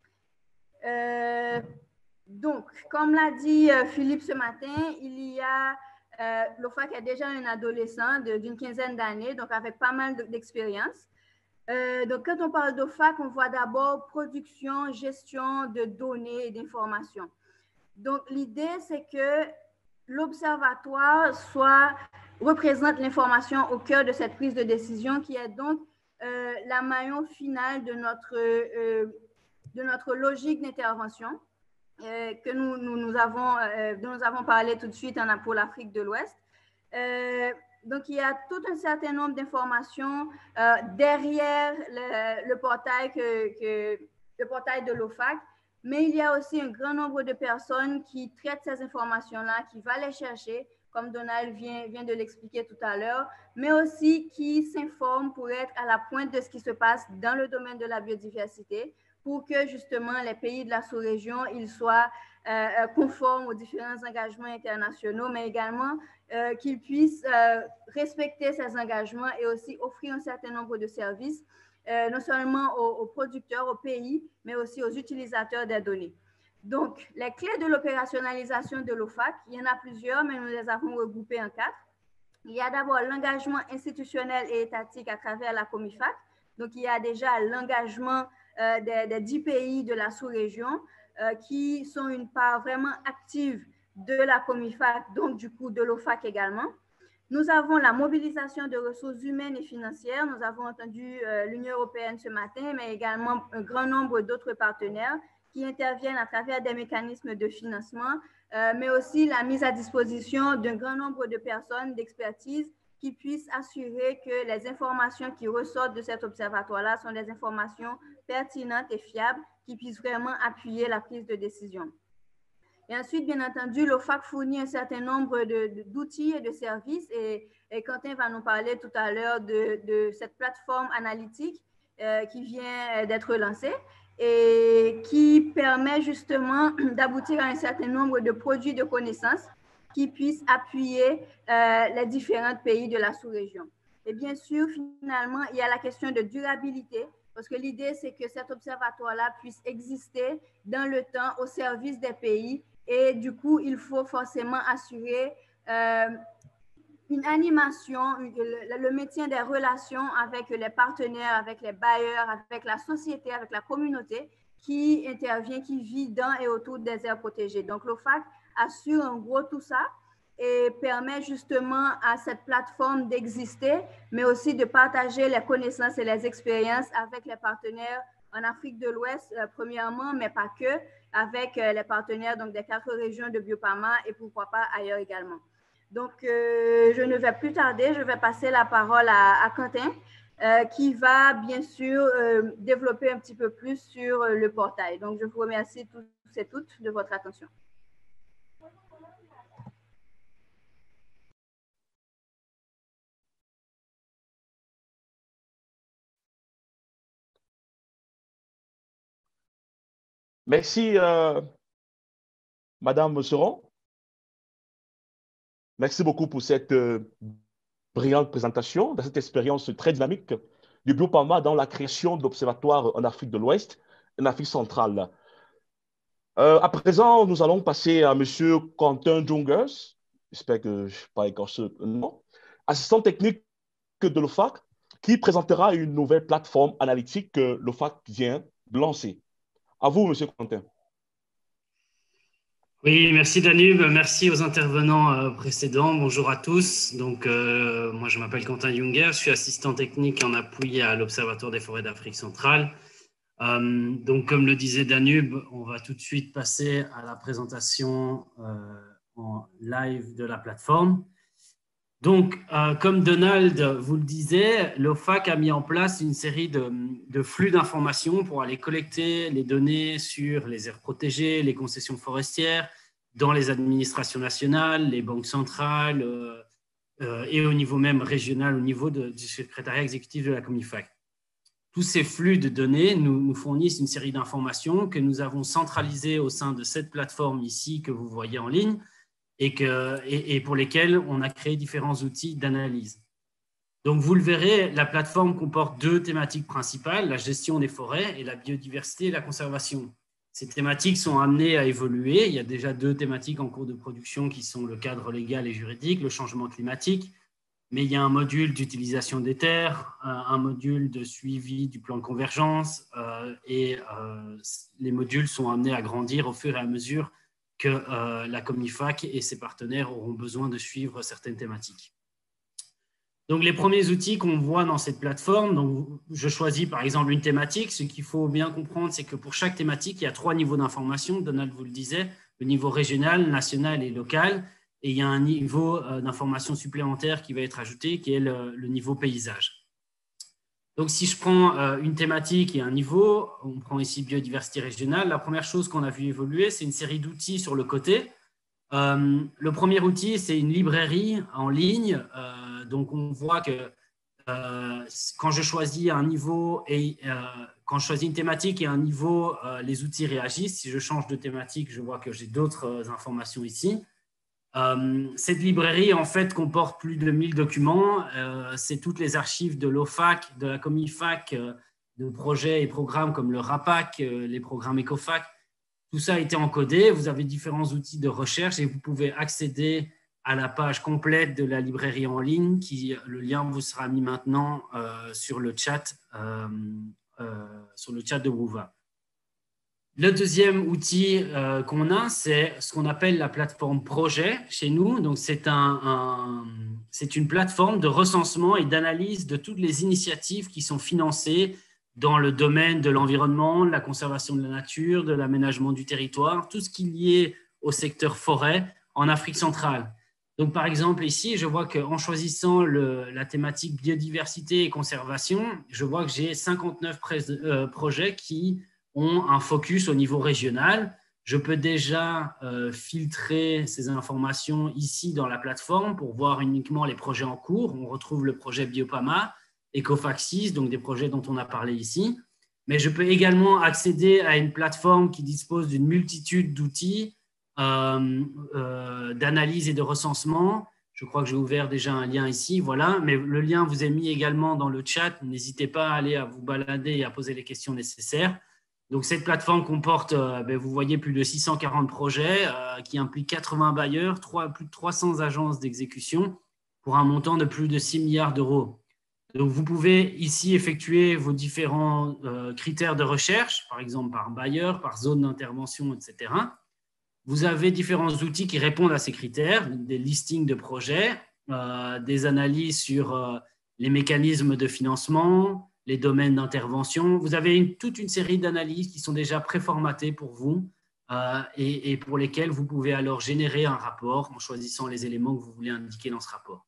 Euh, donc, comme l'a dit euh, Philippe ce matin, il y a Euh, l'O F A C est déjà un adolescent d'une quinzaine d'années, donc avec pas mal d'expérience. Euh, donc, quand on parle d'O F A C, on voit d'abord production, gestion de données et d'informations. Donc, l'idée, c'est que l'observatoire soit, représente l'information au cœur de cette prise de décision qui est donc euh, la maillon finale de notre, euh, de notre logique d'intervention. Euh, que nous, nous, nous avons, euh, dont nous avons parlé tout de suite en, pour l'Afrique de l'Ouest. Euh, donc, il y a tout un certain nombre d'informations euh, derrière le, le, portail que, que, le portail de l'O F A C, mais il y a aussi un grand nombre de personnes qui traitent ces informations-là, qui vont les chercher, comme Donald vient, vient de l'expliquer tout à l'heure, mais aussi qui s'informent pour être à la pointe de ce qui se passe dans le domaine de la biodiversité, pour que justement les pays de la sous-région ils soient euh, conformes aux différents engagements internationaux, mais également euh, qu'ils puissent euh, respecter ces engagements et aussi offrir un certain nombre de services, euh, non seulement aux, aux producteurs, aux pays, mais aussi aux utilisateurs des données. Donc, les clés de l'opérationnalisation de l'O F A C, il y en a plusieurs, mais nous les avons regroupées en quatre. Il y a d'abord l'engagement institutionnel et étatique à travers la COMIFAC. Donc, il y a déjà l'engagement Euh, des, des dix pays de la sous-région euh, qui sont une part vraiment active de la COMIFAC, donc du coup de l'O F A C également. Nous avons la mobilisation de ressources humaines et financières. Nous avons entendu euh, l'Union européenne ce matin, mais également un grand nombre d'autres partenaires qui interviennent à travers des mécanismes de financement, euh, mais aussi la mise à disposition d'un grand nombre de personnes d'expertise qui puissent assurer que les informations qui ressortent de cet observatoire-là sont des informations pertinentes et fiables qui puissent vraiment appuyer la prise de décision. Et ensuite, bien entendu, l'O F A C fournit un certain nombre d'outils et de services et, et Quentin va nous parler tout à l'heure de, de cette plateforme analytique euh, qui vient d'être lancée et qui permet justement d'aboutir à un certain nombre de produits de connaissances qui puissent appuyer euh, les différents pays de la sous-région. Et bien sûr, finalement, il y a la question de durabilité, parce que l'idée, c'est que cet observatoire-là puisse exister dans le temps au service des pays. Et du coup, il faut forcément assurer euh, une animation, le, le maintien des relations avec les partenaires, avec les bailleurs, avec la société, avec la communauté qui intervient, qui vit dans et autour des aires protégées. Donc, l'O F A C assure en gros tout ça et permet justement à cette plateforme d'exister, mais aussi de partager les connaissances et les expériences avec les partenaires en Afrique de l'Ouest, euh, premièrement, mais pas que, avec euh, les partenaires donc, des quatre régions de Biopama et pourquoi pas ailleurs également. Donc, euh, je ne vais plus tarder, je vais passer la parole à, à Quentin, euh, qui va bien sûr euh, développer un petit peu plus sur euh, le portail. Donc, je vous remercie tous et toutes de votre attention. Merci, euh, Madame Seron. Merci beaucoup pour cette euh, brillante présentation, de cette expérience très dynamique du Biopama dans la création de l'Observatoire en Afrique de l'Ouest, en Afrique centrale. Euh, à présent, nous allons passer à M. Quentin Jungers, j'espère que je n'ai pas écorché le nom, assistant technique de l'O F A C, qui présentera une nouvelle plateforme analytique que l'O F A C vient de lancer. À vous, M. Quentin. Oui, merci Danube, merci aux intervenants euh, précédents. Bonjour à tous. Donc, euh, moi, je m'appelle Quentin Junger, je suis assistant technique en appui à l'Observatoire des forêts d'Afrique centrale. Euh, donc, comme le disait Danube, on va tout de suite passer à la présentation euh, en live de la plateforme. Donc, euh, comme Donald vous le disait, l'O F A C a mis en place une série de, de flux d'informations pour aller collecter les données sur les aires protégées, les concessions forestières, dans les administrations nationales, les banques centrales euh, euh, et au niveau même régional, au niveau de, du secrétariat exécutif de la Comifac. Tous ces flux de données nous, nous fournissent une série d'informations que nous avons centralisées au sein de cette plateforme ici que vous voyez en ligne, Et, que, et, et pour lesquels on a créé différents outils d'analyse. Donc, vous le verrez, la plateforme comporte deux thématiques principales, la gestion des forêts et la biodiversité et la conservation. Ces thématiques sont amenées à évoluer. Il y a déjà deux thématiques en cours de production qui sont le cadre légal et juridique, le changement climatique, mais il y a un module d'utilisation des terres, un module de suivi du plan de convergence euh, et euh, les modules sont amenés à grandir au fur et à mesure que euh, la Comifac et ses partenaires auront besoin de suivre certaines thématiques. Donc, les premiers outils qu'on voit dans cette plateforme, donc, je choisis par exemple une thématique. Ce qu'il faut bien comprendre, c'est que pour chaque thématique, il y a trois niveaux d'information. Donald vous le disait, le niveau régional, national et local. Et il y a un niveau euh, d'information supplémentaire qui va être ajouté, qui est le, le niveau paysage. Donc, si je prends euh, une thématique et un niveau, on prend ici biodiversité régionale, la première chose qu'on a vu évoluer, c'est une série d'outils sur le côté. Euh, le premier outil, c'est une librairie en ligne. Euh, donc, on voit que euh, quand je choisis un niveau et euh, quand je choisis une thématique et un niveau, euh, les outils réagissent. Si je change de thématique, je vois que j'ai d'autres informations ici. Euh, cette librairie, en fait, comporte plus de mille documents. Euh, c'est toutes les archives de l'O F A C, de la Comifac, euh, de projets et programmes comme le RAPAC, euh, les programmes ECOFAC. Tout ça a été encodé. Vous avez différents outils de recherche et vous pouvez accéder à la page complète de la librairie en ligne. Qui, le lien vous sera mis maintenant euh, sur le chat, euh, euh, sur le chat de Whova. Le deuxième outil euh, qu'on a, c'est ce qu'on appelle la plateforme projet chez nous. Donc, c'est un, un, c'est une plateforme de recensement et d'analyse de toutes les initiatives qui sont financées dans le domaine de l'environnement, de la conservation de la nature, de l'aménagement du territoire, tout ce qui est lié au secteur forêt en Afrique centrale. Donc, par exemple, ici, je vois qu'en choisissant le, la thématique biodiversité et conservation, je vois que j'ai cinquante-neuf euh, projets qui ont un focus au niveau régional. Je peux déjà euh, filtrer ces informations ici dans la plateforme pour voir uniquement les projets en cours. On retrouve le projet Biopama, Ecofaxis, donc des projets dont on a parlé ici. Mais je peux également accéder à une plateforme qui dispose d'une multitude d'outils euh, euh, d'analyse et de recensement. Je crois que j'ai ouvert déjà un lien ici, voilà. Mais le lien vous est mis également dans le chat. N'hésitez pas à aller à vous balader et à poser les questions nécessaires. Donc, cette plateforme comporte, euh, ben, vous voyez, plus de six cent quarante projets euh, qui impliquent quatre-vingts bailleurs, trois, plus de trois cents agences d'exécution pour un montant de plus de six milliards d'euros. Donc, vous pouvez ici effectuer vos différents euh, critères de recherche, par exemple par bailleur, par zone d'intervention, et cetera. Vous avez différents outils qui répondent à ces critères, des listings de projets, euh, des analyses sur euh, les mécanismes de financement, les domaines d'intervention. Vous avez une, toute une série d'analyses qui sont déjà préformatées pour vous euh, et, et pour lesquelles vous pouvez alors générer un rapport en choisissant les éléments que vous voulez indiquer dans ce rapport.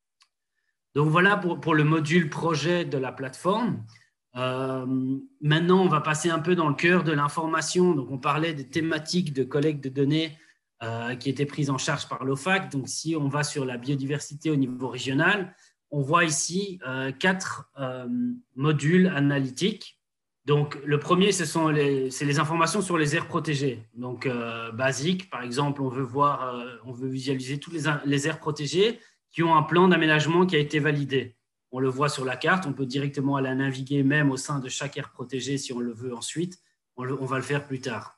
Donc voilà pour, pour le module projet de la plateforme. Euh, maintenant, on va passer un peu dans le cœur de l'information. Donc, on parlait des thématiques de collecte de données euh, qui étaient prises en charge par l'O F A C. Donc, si on va sur la biodiversité au niveau régional, on voit ici euh, quatre euh, modules analytiques. Donc, le premier, ce sont les, c'est les informations sur les aires protégées. Donc, euh, basique, par exemple, on veut voir, euh, on veut visualiser toutes les, les aires protégées qui ont un plan d'aménagement qui a été validé. On le voit sur la carte, on peut directement aller naviguer même au sein de chaque aire protégée si on le veut ensuite. On, le, on va le faire plus tard.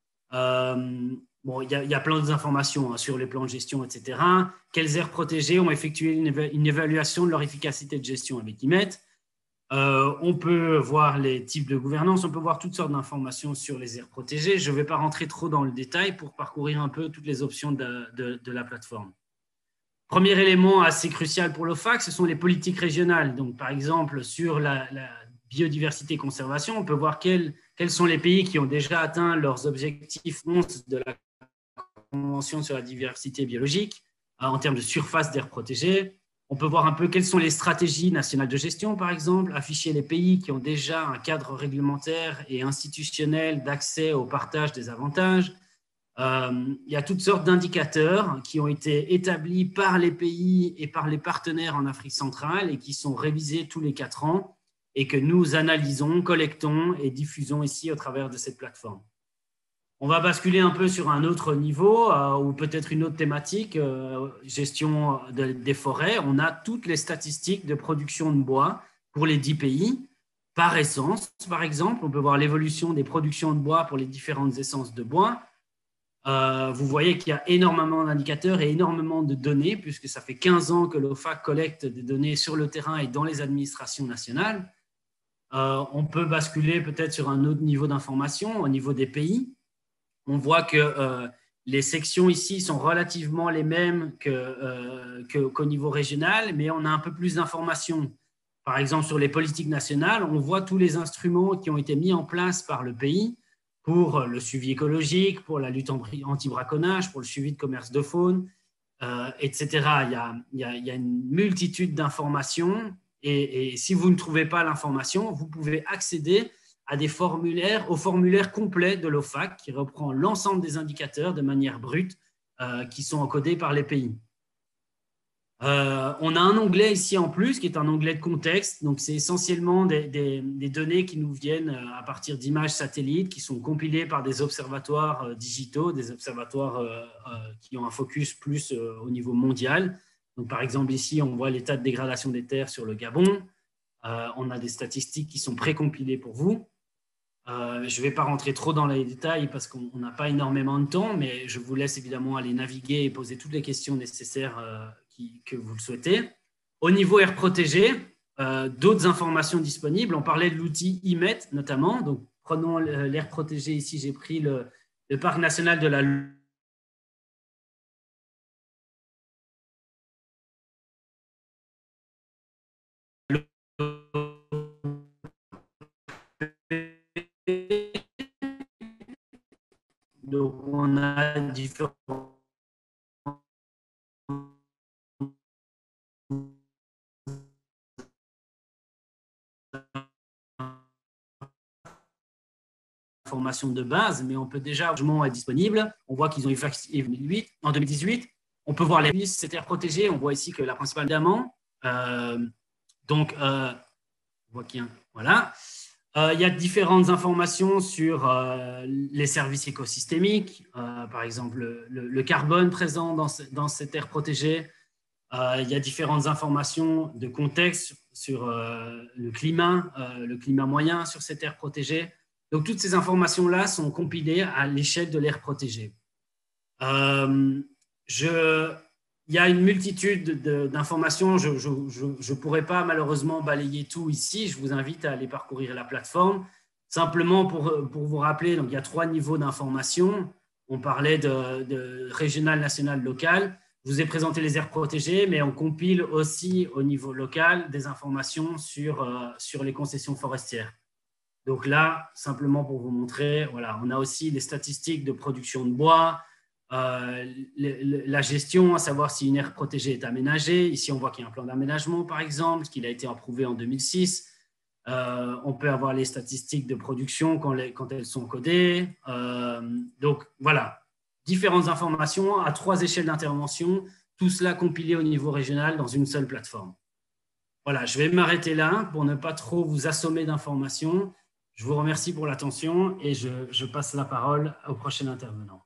Euh, bon, il y a, il y a plein d'informations hein, sur les plans de gestion, et cetera. Quelles aires protégées ont effectué une, éva une évaluation de leur efficacité de gestion avec I M E T. Euh, on peut voir les types de gouvernance, on peut voir toutes sortes d'informations sur les aires protégées. Je ne vais pas rentrer trop dans le détail pour parcourir un peu toutes les options de, de, de la plateforme. Premier élément assez crucial pour l'O F A C, ce sont les politiques régionales. Donc, par exemple, sur la, la biodiversité et conservation, on peut voir quels, quels sont les pays qui ont déjà atteint leurs objectifs onze de la Convention sur la diversité biologique euh, en termes de surface d'aires protégées. On peut voir un peu quelles sont les stratégies nationales de gestion, par exemple, afficher les pays qui ont déjà un cadre réglementaire et institutionnel d'accès au partage des avantages. Euh, il y a toutes sortes d'indicateurs qui ont été établis par les pays et par les partenaires en Afrique centrale et qui sont révisés tous les quatre ans et que nous analysons, collectons et diffusons ici au travers de cette plateforme. On va basculer un peu sur un autre niveau euh, ou peut-être une autre thématique, euh, gestion de, des forêts. On a toutes les statistiques de production de bois pour les dix pays, par essence, par exemple. On peut voir l'évolution des productions de bois pour les différentes essences de bois. Euh, vous voyez qu'il y a énormément d'indicateurs et énormément de données, puisque ça fait quinze ans que l'O F A C collecte des données sur le terrain et dans les administrations nationales. Euh, on peut basculer peut-être sur un autre niveau d'information, au niveau des pays. On voit que euh, les sections ici sont relativement les mêmes que, euh, que, qu'au niveau régional, mais on a un peu plus d'informations. Par exemple, sur les politiques nationales, on voit tous les instruments qui ont été mis en place par le pays pour le suivi écologique, pour la lutte anti-braconnage, pour le suivi de commerce de faune, euh, et cetera. Il y a, il y a, il y a une multitude d'informations et, et si vous ne trouvez pas l'information, vous pouvez accéder à des formulaires, au formulaire complet de l'O F A C qui reprend l'ensemble des indicateurs de manière brute euh, qui sont encodés par les pays. Euh, on a un onglet ici en plus qui est un onglet de contexte. Donc, c'est essentiellement des, des, des données qui nous viennent à partir d'images satellites qui sont compilées par des observatoires euh, digitaux, des observatoires euh, euh, qui ont un focus plus euh, au niveau mondial. Donc, par exemple, ici, on voit l'état de dégradation des terres sur le Gabon. Euh, on a des statistiques qui sont précompilées pour vous. Euh, je ne vais pas rentrer trop dans les détails parce qu'on n'a pas énormément de temps, mais je vous laisse évidemment aller naviguer et poser toutes les questions nécessaires euh, qui, que vous le souhaitez. Au niveau air protégé, euh, d'autres informations disponibles. On parlait de l'outil I M E T notamment. Donc, prenons l'air protégé ici. J'ai pris le, le parc national de la Donc, on a différents informations de base, mais on peut déjà être disponible. On voit qu'ils ont eu en deux mille dix-huit. On peut voir les cette aire protégée. On voit ici que la principale diamant. Euh, donc, euh, on voit qu'il y a, voilà. Euh, il y a différentes informations sur euh, les services écosystémiques, euh, par exemple le, le, le carbone présent dans, ce, dans cette aire protégée. Euh, il y a différentes informations de contexte sur euh, le climat, euh, le climat moyen sur cette aire protégée. Donc, toutes ces informations-là sont compilées à l'échelle de l'aire protégée. Euh, je... Il y a une multitude d'informations. Je ne pourrais pas malheureusement balayer tout ici. Je vous invite à aller parcourir la plateforme. Simplement pour, pour vous rappeler, donc il y a trois niveaux d'information. On parlait de, de régional, national, local. Je vous ai présenté les aires protégées, mais on compile aussi au niveau local des informations sur, euh, sur les concessions forestières. Donc là, simplement pour vous montrer, voilà, on a aussi les statistiques de production de bois, Euh, le, le, la gestion, à savoir si une aire protégée est aménagée. Ici, on voit qu'il y a un plan d'aménagement, par exemple, qu'il a été approuvé en deux mille six. Euh, on peut avoir les statistiques de production quand, les, quand elles sont codées. Euh, donc, voilà, différentes informations à trois échelles d'intervention, tout cela compilé au niveau régional dans une seule plateforme. Voilà, je vais m'arrêter là pour ne pas trop vous assommer d'informations. Je vous remercie pour l'attention et je, je passe la parole au prochain intervenant.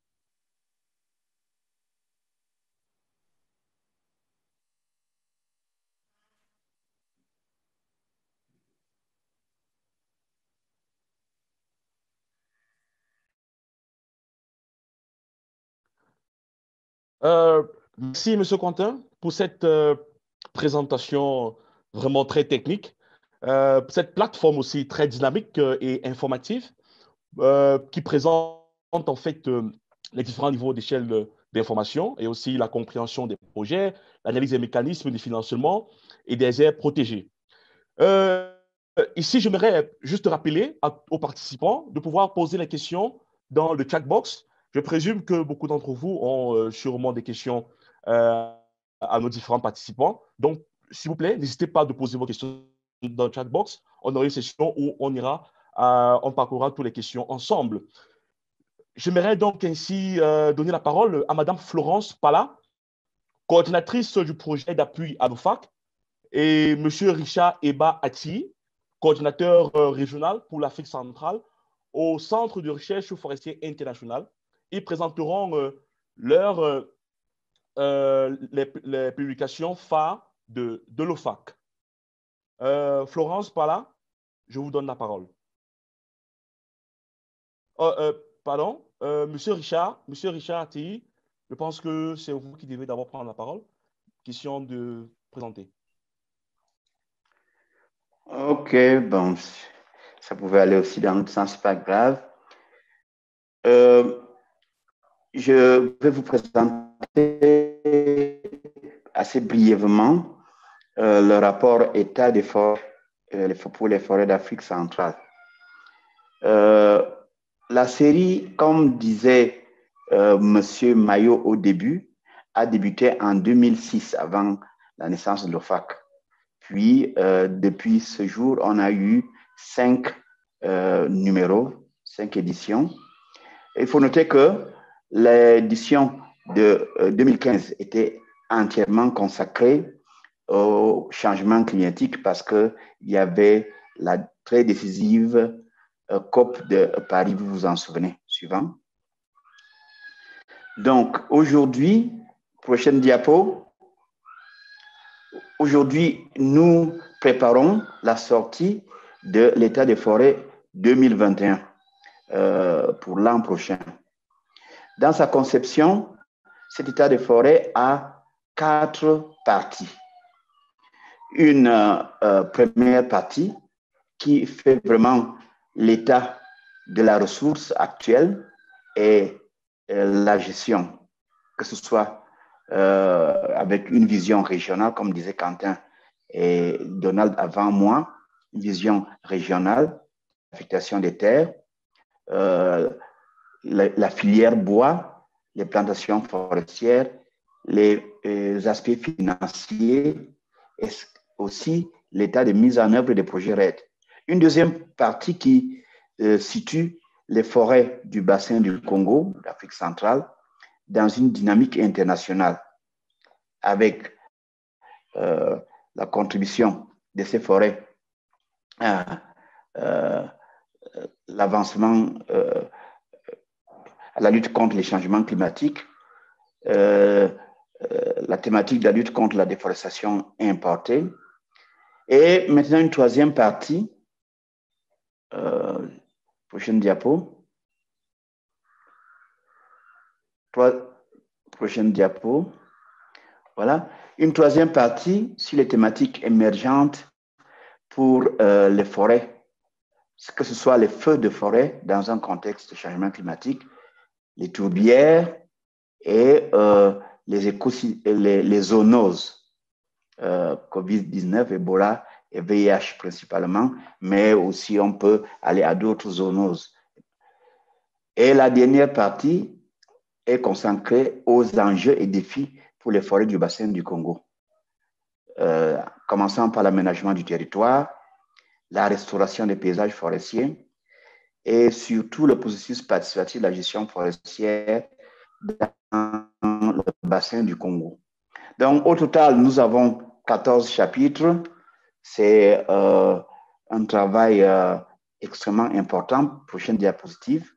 Euh, merci, M. Quentin, pour cette euh, présentation vraiment très technique. Euh, cette plateforme aussi très dynamique euh, et informative euh, qui présente en fait euh, les différents niveaux d'échelle d'information et aussi la compréhension des projets, l'analyse des mécanismes de financement et des aires protégées. Euh, ici, j'aimerais juste rappeler à, aux participants de pouvoir poser les questions dans le chat box. Je présume que beaucoup d'entre vous ont euh, sûrement des questions euh, à nos différents participants. Donc, s'il vous plaît, n'hésitez pas à poser vos questions dans le chat box. On aura une session où on ira, euh, on parcourra toutes les questions ensemble. J'aimerais donc ainsi euh, donner la parole à Madame Florence Pala, coordinatrice du projet d'appui à l'OFAC, et M. Richard Eba Ati, coordinateur euh, régional pour l'Afrique centrale au Centre de recherche forestier international. Ils présenteront euh, leur, euh, euh, les, les publications phares de, de l'OFAC. Euh, Florence Pala, je vous donne la parole. Oh, euh, pardon, euh, Monsieur Richard, Monsieur Richard Ati, je pense que c'est vous qui devez d'abord prendre la parole. Question de présenter. Ok, bon, ça pouvait aller aussi dans l'autre sens, c'est pas grave. Euh, je vais vous présenter assez brièvement euh, le rapport État des forêts euh, pour les forêts d'Afrique centrale. Euh, la série, comme disait euh, Monsieur Maillot au début, a débuté en deux mille six, avant la naissance de l'OFAC. Puis, euh, depuis ce jour, on a eu cinq euh, numéros, cinq éditions. Et il faut noter que l'édition de euh, deux mille quinze était entièrement consacrée au changement climatique parce qu'il y avait la très décisive euh, COP de Paris, vous vous en souvenez. Suivant. Donc, aujourd'hui, prochaine diapo. Aujourd'hui, nous préparons la sortie de l'état des forêts deux mille vingt et un euh, pour l'an prochain. Dans sa conception, cet état des forêts a quatre parties. Une euh, première partie qui fait vraiment l'état de la ressource actuelle et euh, la gestion, que ce soit euh, avec une vision régionale, comme disait Quentin et Donald avant moi, une vision régionale, l'affectation des terres, euh, la, la filière bois, les plantations forestières, les, les aspects financiers et aussi l'état de mise en œuvre des projets R E D. Une deuxième partie qui euh, situe les forêts du bassin du Congo, d'Afrique centrale, dans une dynamique internationale avec euh, la contribution de ces forêts à euh, l'avancement, euh, à la lutte contre les changements climatiques, euh, euh, la thématique de la lutte contre la déforestation importée. Et maintenant, une troisième partie, euh, prochaine diapo. Trois, prochaine diapo. Voilà. Une troisième partie sur les thématiques émergentes pour euh, les forêts, que ce soit les feux de forêt dans un contexte de changement climatique, les tourbières et euh, les, les, les zoonoses, euh, COVID dix-neuf, Ebola et V I H principalement, mais aussi on peut aller à d'autres zoonoses. Et la dernière partie est consacrée aux enjeux et défis pour les forêts du bassin du Congo, euh, commençant par l'aménagement du territoire, la restauration des paysages forestiers et surtout le processus participatif de la gestion forestière dans le bassin du Congo. Donc, au total, nous avons quatorze chapitres. C'est euh, un travail euh, extrêmement important, prochaine diapositive,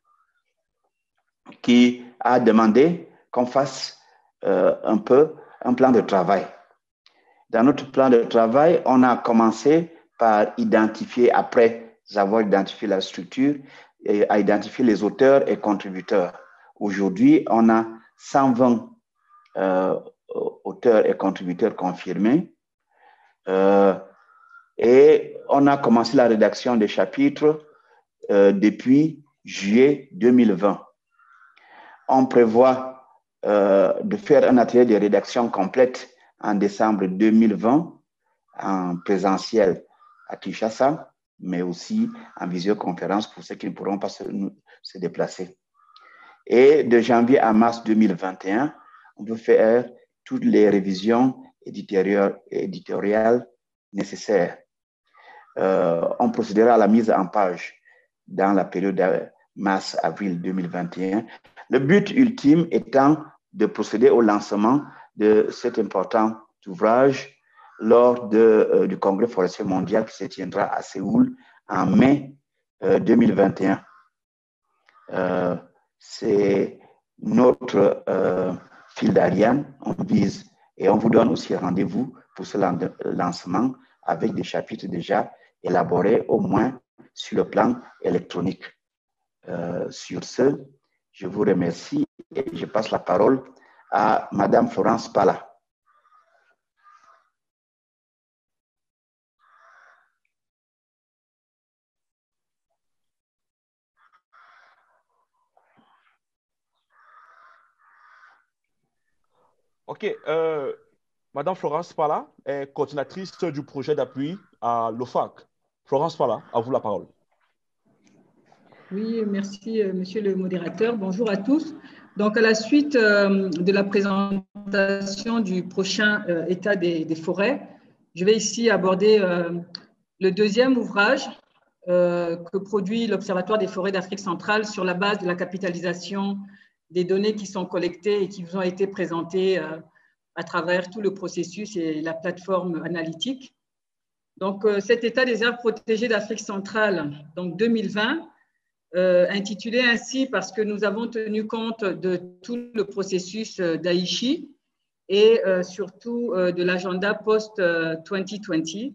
qui a demandé qu'on fasse euh, un peu un plan de travail. Dans notre plan de travail, on a commencé par identifier, après avoir identifié la structure, et à identifier les auteurs et contributeurs. Aujourd'hui, on a cent vingt euh, auteurs et contributeurs confirmés. Euh, Et on a commencé la rédaction des chapitres euh, depuis juillet deux mille vingt. On prévoit euh, de faire un atelier de rédaction complète en décembre deux mille vingt en présentiel à Kinshasa, mais aussi en visioconférence pour ceux qui ne pourront pas se, se déplacer. Et de janvier à mars deux mille vingt et un, on peut faire toutes les révisions éditoriales nécessaires. Euh, on procédera à la mise en page dans la période de mars-avril deux mille vingt et un. Le but ultime étant de procéder au lancement de cet important ouvrage lors de, euh, du Congrès forestier mondial qui se tiendra à Séoul en mai euh, deux mille vingt et un. Euh, C'est notre euh, fil d'Ariane. On vise et on vous donne aussi rendez-vous pour ce lancement avec des chapitres déjà élaborés, au moins sur le plan électronique. Euh, sur ce, je vous remercie et je passe la parole à Madame Florence Pala. OK. Euh, Madame Florence Pala est coordinatrice du projet d'appui à l'O F A C. Florence Pala, à vous la parole. Oui, merci, monsieur le modérateur. Bonjour à tous. Donc, à la suite euh, de la présentation du prochain euh, état des, des forêts, je vais ici aborder euh, le deuxième ouvrage euh, que produit l'Observatoire des forêts d'Afrique centrale sur la base de la capitalisation des données qui sont collectées et qui vous ont été présentées euh, à travers tout le processus et la plateforme analytique. Donc, euh, cet état des aires protégées d'Afrique centrale, donc deux mille vingt, Euh, intitulé ainsi parce que nous avons tenu compte de tout le processus euh, d'Aichi et euh, surtout euh, de l'agenda post-deux mille vingt.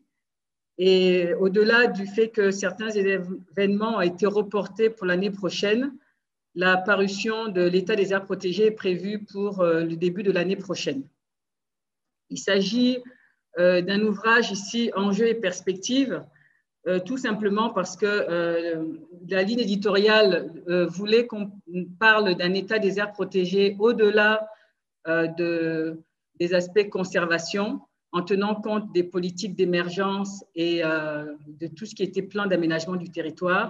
Et au-delà du fait que certains événements ont été reportés pour l'année prochaine, la parution de l'état des aires protégées est prévue pour euh, le début de l'année prochaine. Il s'agit euh, d'un ouvrage ici, Enjeux et perspectives, Euh, tout simplement parce que euh, la ligne éditoriale euh, voulait qu'on parle d'un état des aires protégées au-delà euh, de, des aspects conservation, en tenant compte des politiques d'émergence et euh, de tout ce qui était plan d'aménagement du territoire.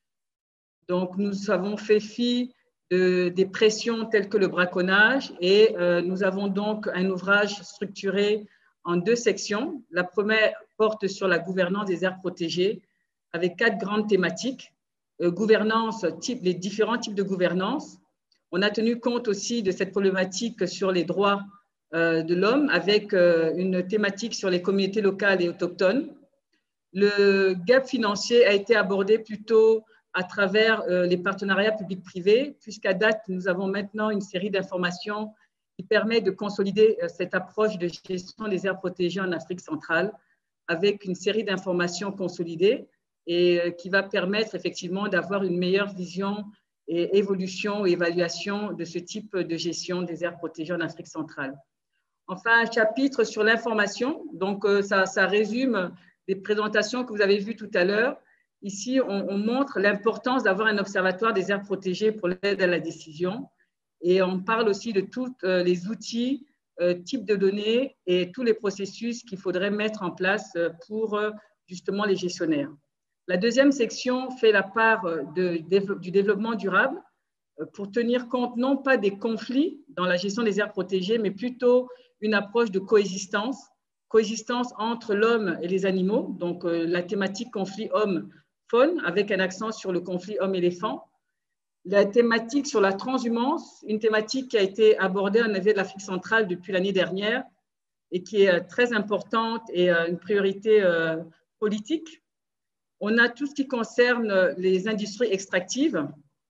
Donc, nous avons fait fi de, des pressions telles que le braconnage et euh, nous avons donc un ouvrage structuré en deux sections. La première porte sur la gouvernance des aires protégées avec quatre grandes thématiques. Euh, gouvernance, type, les différents types de gouvernance. On a tenu compte aussi de cette problématique sur les droits euh, de l'homme avec euh, une thématique sur les communautés locales et autochtones. Le gap financier a été abordé plutôt à travers euh, les partenariats publics-privés, puisqu'à date, nous avons maintenant une série d'informations qui permet de consolider euh, cette approche de gestion des aires protégées en Afrique centrale avec une série d'informations consolidées et euh, qui va permettre effectivement d'avoir une meilleure vision et évolution ou évaluation de ce type de gestion des aires protégées en Afrique centrale. Enfin, un chapitre sur l'information. Donc, euh, ça, ça résume des présentations que vous avez vues tout à l'heure. Ici, on, on montre l'importance d'avoir un observatoire des aires protégées pour l'aide à la décision. Et on parle aussi de tous euh, les outils, euh, types de données et tous les processus qu'il faudrait mettre en place pour euh, justement les gestionnaires. La deuxième section fait la part de, de, du développement durable pour tenir compte non pas des conflits dans la gestion des aires protégées, mais plutôt une approche de coexistence, coexistence entre l'homme et les animaux, donc euh, la thématique conflit homme-faune avec un accent sur le conflit homme-éléphant. La thématique sur la transhumance, une thématique qui a été abordée en effet de l'Afrique centrale depuis l'année dernière et qui est très importante et une priorité euh, politique. On a tout ce qui concerne les industries extractives.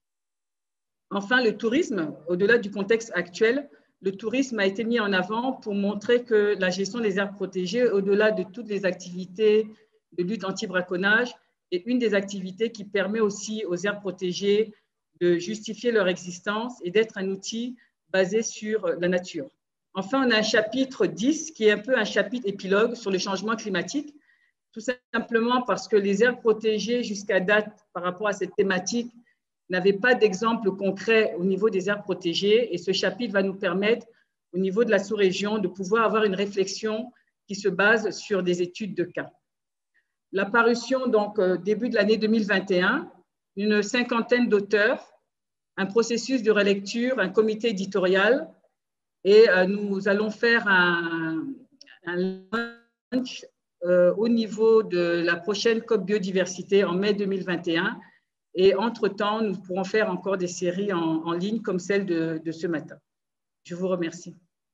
Enfin, le tourisme, au-delà du contexte actuel, le tourisme a été mis en avant pour montrer que la gestion des aires protégées, au-delà de toutes les activités de lutte anti-braconnage, est une des activités qui permet aussi aux aires protégées de justifier leur existence et d'être un outil basé sur la nature. Enfin, on a un chapitre dix qui est un peu un chapitre épilogue sur le changement climatique, tout simplement parce que les aires protégées jusqu'à date par rapport à cette thématique n'avaient pas d'exemple concret au niveau des aires protégées et ce chapitre va nous permettre au niveau de la sous-région de pouvoir avoir une réflexion qui se base sur des études de cas. La parution, donc, début de l'année deux mille vingt et un, une cinquantaine d'auteurs, un processus de relecture, un comité éditorial et nous allons faire un, un launch euh, au niveau de la prochaine COP Biodiversité en mai deux mille vingt et un et entre-temps, nous pourrons faire encore des séries en, en ligne comme celle de, de ce matin. Je vous remercie.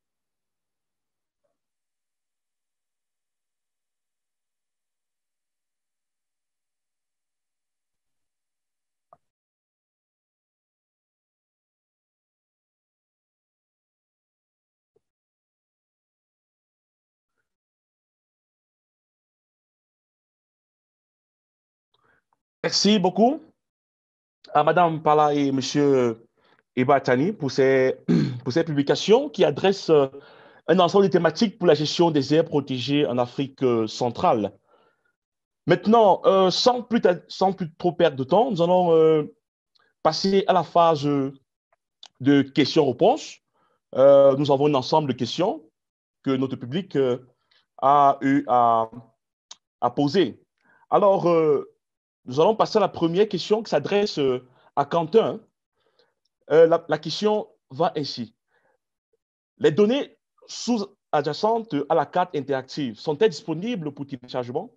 Merci beaucoup à Madame Pala et Monsieur Ebatani pour ces, pour ces publications qui adressent un ensemble de thématiques pour la gestion des aires protégées en Afrique centrale. Maintenant, euh, sans, plus sans plus trop perdre de temps, nous allons euh, passer à la phase de questions-réponses. Euh, nous avons un ensemble de questions que notre public euh, a eu à, à poser. Alors, euh, nous allons passer à la première question qui s'adresse euh, à Quentin. Euh, la, la question va ainsi. Les données sous-adjacentes à la carte interactive sont-elles disponibles pour téléchargement?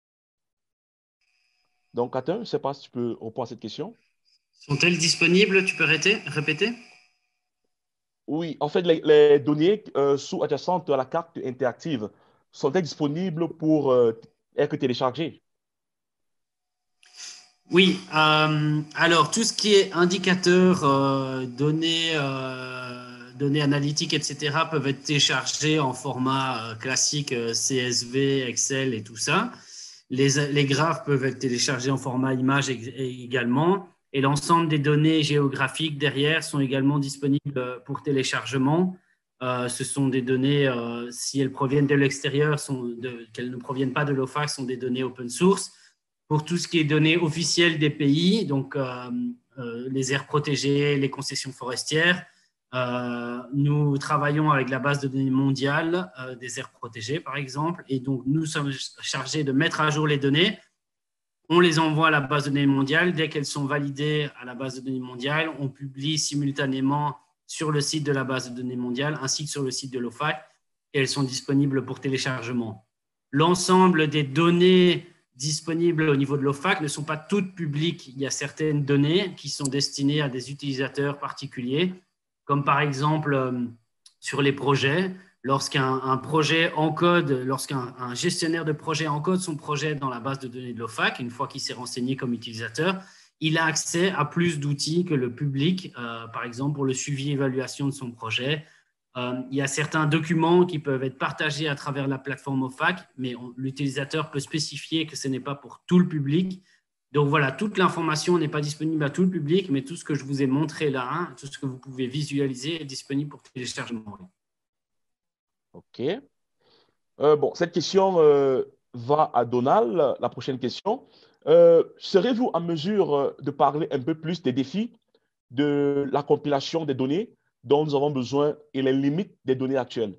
Donc, Quentin, je ne sais pas si tu peux répondre à cette question. Sont-elles disponibles? Tu peux répéter? répéter Oui, en fait, les, les données euh, sous-adjacentes à la carte interactive sont-elles disponibles pour euh, être téléchargées? Oui, euh, alors tout ce qui est indicateurs, euh, données, euh, données analytiques, et cetera peuvent être téléchargés en format euh, classique euh, C S V, Excel et tout ça. Les, les graphes peuvent être téléchargés en format image également. Et l'ensemble des données géographiques derrière sont également disponibles pour téléchargement. Euh, ce sont des données, euh, si elles proviennent de l'extérieur, qu'elles ne proviennent pas de l'O F A C, sont des données open source. Pour tout ce qui est données officielles des pays, donc euh, euh, les aires protégées, les concessions forestières, euh, nous travaillons avec la base de données mondiale euh, des aires protégées, par exemple, et donc nous sommes chargés de mettre à jour les données. On les envoie à la base de données mondiale. Dès qu'elles sont validées à la base de données mondiale, on publie simultanément sur le site de la base de données mondiale ainsi que sur le site de l'O F A C et elles sont disponibles pour téléchargement. L'ensemble des données disponibles au niveau de l'O F A C ne sont pas toutes publiques. Il y a certaines données qui sont destinées à des utilisateurs particuliers, comme par exemple euh, sur les projets. Lorsqu'un un projet encode, lorsqu'un un gestionnaire de projet encode son projet dans la base de données de l'O F A C, une fois qu'il s'est renseigné comme utilisateur, il a accès à plus d'outils que le public, euh, par exemple pour le suivi et évaluation de son projet. Euh, il y a certains documents qui peuvent être partagés à travers la plateforme O F A C, mais l'utilisateur peut spécifier que ce n'est pas pour tout le public. Donc voilà, toute l'information n'est pas disponible à tout le public, mais tout ce que je vous ai montré là, hein, tout ce que vous pouvez visualiser est disponible pour téléchargement. OK. Euh, bon, cette question euh, va à Donald, la prochaine question. Euh, serez-vous en mesure de parler un peu plus des défis de la compilation des données dont nous avons besoin et les limites des données actuelles?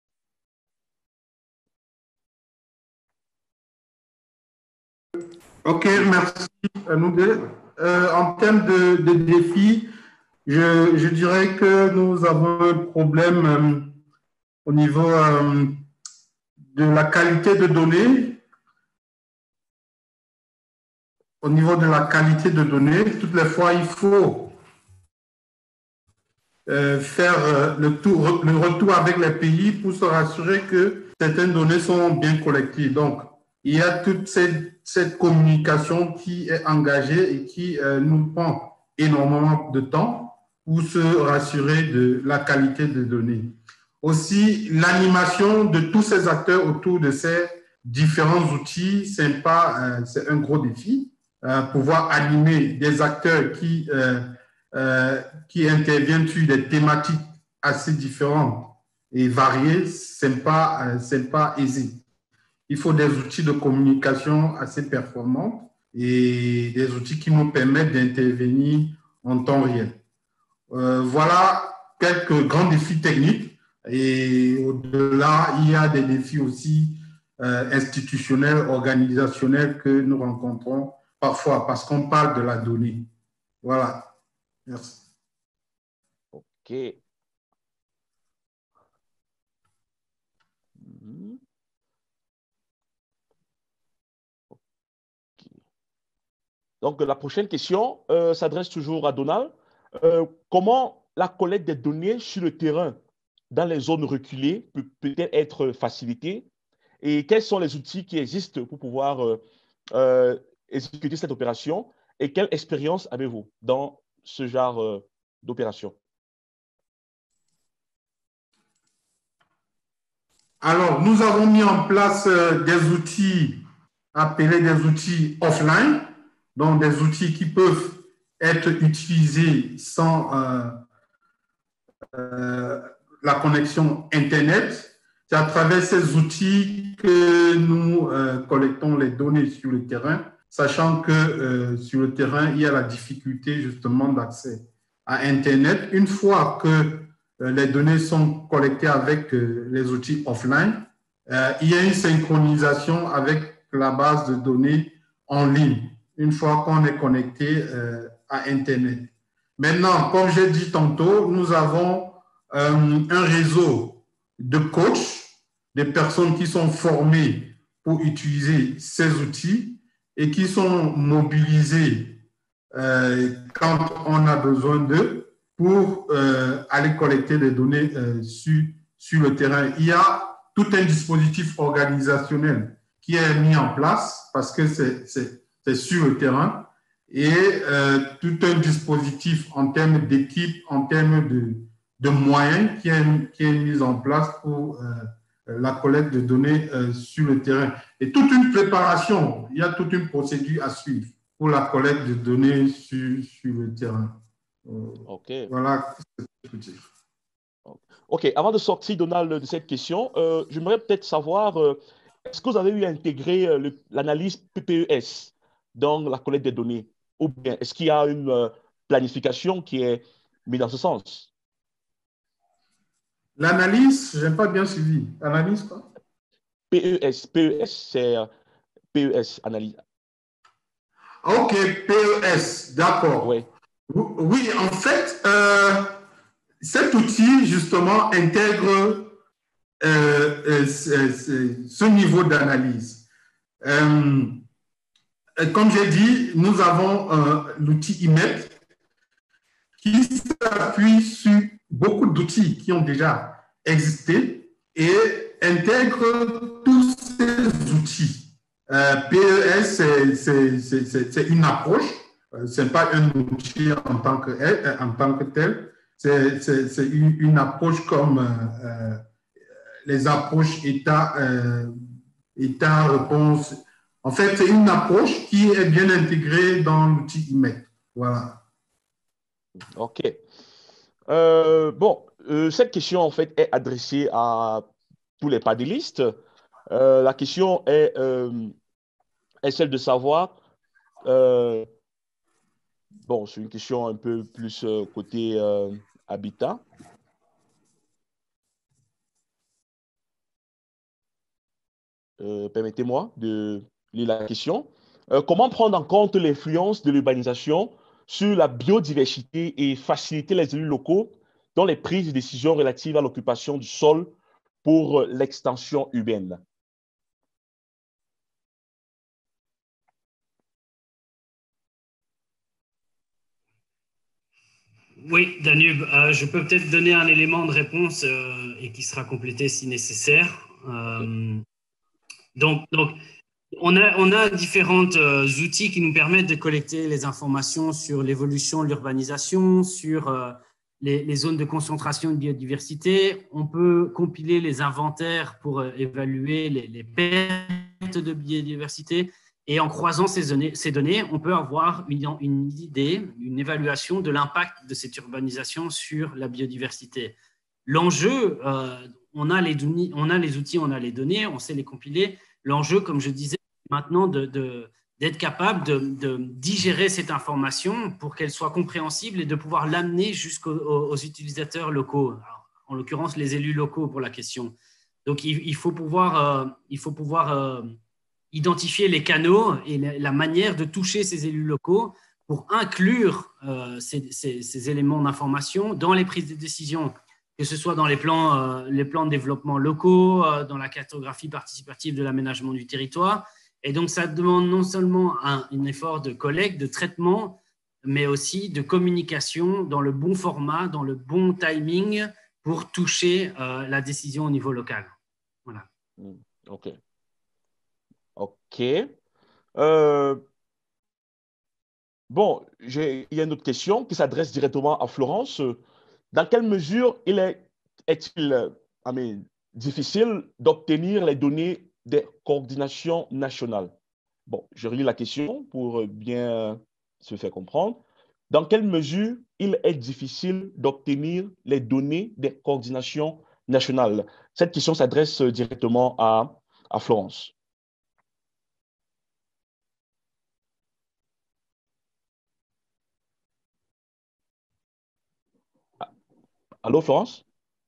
OK, merci à nous deux. Euh, en termes de, de défis, je, je dirais que nous avons un problème euh, au niveau euh, de la qualité de données. Au niveau de la qualité de données, toutes les fois, il faut euh, faire euh, le, tour, le retour avec les pays pour se rassurer que certaines données sont bien collectées. Donc, il y a toute cette, cette communication qui est engagée et qui euh, nous prend énormément de temps pour se rassurer de la qualité des données. Aussi, l'animation de tous ces acteurs autour de ces différents outils, c'est pas, euh, c'est un gros défi. Euh, pouvoir animer des acteurs qui, euh, euh, qui interviennent sur des thématiques assez différentes et variées, ce n'est pas, euh, c'est pas aisé. il faut des outils de communication assez performants et des outils qui nous permettent d'intervenir en temps réel. Euh, voilà quelques grands défis techniques et au-delà, il y a des défis aussi euh, institutionnels, organisationnels que nous rencontrons parfois parce qu'on parle de la donnée. Voilà. Merci. OK. Mmh. Okay. Donc, la prochaine question euh, s'adresse toujours à Donald. Euh, comment la collecte des données sur le terrain dans les zones reculées peut peut-elle être facilitée et quels sont les outils qui existent pour pouvoir euh, euh, exécuter cette opération et quelle expérience avez-vous dans ce genre euh, d'opération? Alors, nous avons mis en place euh, des outils appelés des outils offline, donc des outils qui peuvent être utilisés sans euh, euh, la connexion Internet. C'est à travers ces outils que nous euh, collectons les données sur le terrain, sachant que euh, sur le terrain, il y a la difficulté justement d'accès à Internet. Une fois que euh, les données sont collectées avec euh, les outils offline, euh, il y a une synchronisation avec la base de données en ligne, une fois qu'on est connecté euh, à Internet. Maintenant, comme j'ai dit tantôt, nous avons euh, un réseau de coachs, des personnes qui sont formées pour utiliser ces outils et qui sont mobilisées euh, quand on a besoin d'eux pour euh, aller collecter des données euh, sur, sur le terrain. Il y a tout un dispositif organisationnel qui est mis en place parce que c'est sur le terrain et euh, tout un dispositif en termes d'équipe, en termes de, de moyens qui est, qui est mis en place pour euh, la collecte de données euh, sur le terrain. Et toute une préparation, il y a toute une procédure à suivre pour la collecte de données sur, sur le terrain. Euh, OK. Voilà ce que je peux dire. OK. Avant de sortir, Donald, de cette question, euh, j'aimerais peut-être savoir, euh, est-ce que vous avez eu à intégrer euh, l'analyse P P E S dans la collecte des données? Ou bien est-ce qu'il y a une euh, planification qui est mise dans ce sens? L'analyse, je n'ai pas bien suivi. Analyse quoi? P E S. P E S, c'est euh, P E S, analyse. OK, P E S, d'accord. Oui. Oui, en fait, euh, cet outil, justement, intègre euh, euh, ce, ce niveau d'analyse. Euh, comme j'ai dit, nous avons euh, l'outil I M E T qui s'appuie sur beaucoup d'outils qui ont déjà existé et intègre tous ces outils. Euh, P E S, c'est une approche, ce n'est pas un outil en tant que, en tant que tel, c'est une, une approche comme euh, les approches État, euh, État, réponse. En fait, c'est une approche qui est bien intégrée dans l'outil I M E T. Voilà. OK. Euh, bon, euh, cette question, en fait, est adressée à tous les panélistes. Euh, la question est, euh, est celle de savoir, euh, bon, c'est une question un peu plus euh, côté euh, habitat. Euh, permettez-moi de lire la question. Euh, comment prendre en compte l'influence de l'urbanisation sur la biodiversité et faciliter les élus locaux dans les prises de décisions relatives à l'occupation du sol pour l'extension urbaine? Oui, Danube, euh, je peux peut-être donner un élément de réponse euh, et qui sera complété si nécessaire. Euh, donc, donc on, a, on a différents euh, outils qui nous permettent de collecter les informations sur l'évolution de l'urbanisation, sur euh, les, les zones de concentration de biodiversité. On peut compiler les inventaires pour euh, évaluer les, les pertes de biodiversité. Et en croisant ces données, ces données, on peut avoir une, une idée, une évaluation de l'impact de cette urbanisation sur la biodiversité. L'enjeu, euh, on a les données, on a les outils, on a les données, on sait les compiler, L'enjeu, comme je disais, maintenant de, de, d'être capable de, de digérer cette information pour qu'elle soit compréhensible et de pouvoir l'amener jusqu'aux aux utilisateurs locaux, alors, en l'occurrence les élus locaux pour la question. Donc, il, il faut pouvoir, euh, il faut pouvoir euh, identifier les canaux et la, la manière de toucher ces élus locaux pour inclure euh, ces, ces, ces éléments d'information dans les prises de décision, que ce soit dans les plans, euh, les plans de développement locaux, euh, dans la cartographie participative de l'aménagement du territoire. Et donc, ça demande non seulement un, un effort de collecte, de traitement, mais aussi de communication dans le bon format, dans le bon timing pour toucher euh, la décision au niveau local. Voilà. OK. OK. Euh, bon, il y a une autre question qui s'adresse directement à Florence. Dans quelle mesure il est, est-il I mean, difficile d'obtenir les données des coordinations nationales? Bon, je relis la question pour bien se faire comprendre. Dans quelle mesure il est difficile d'obtenir les données des coordinations nationales? Cette question s'adresse directement à, à Florence. Allô, Florence?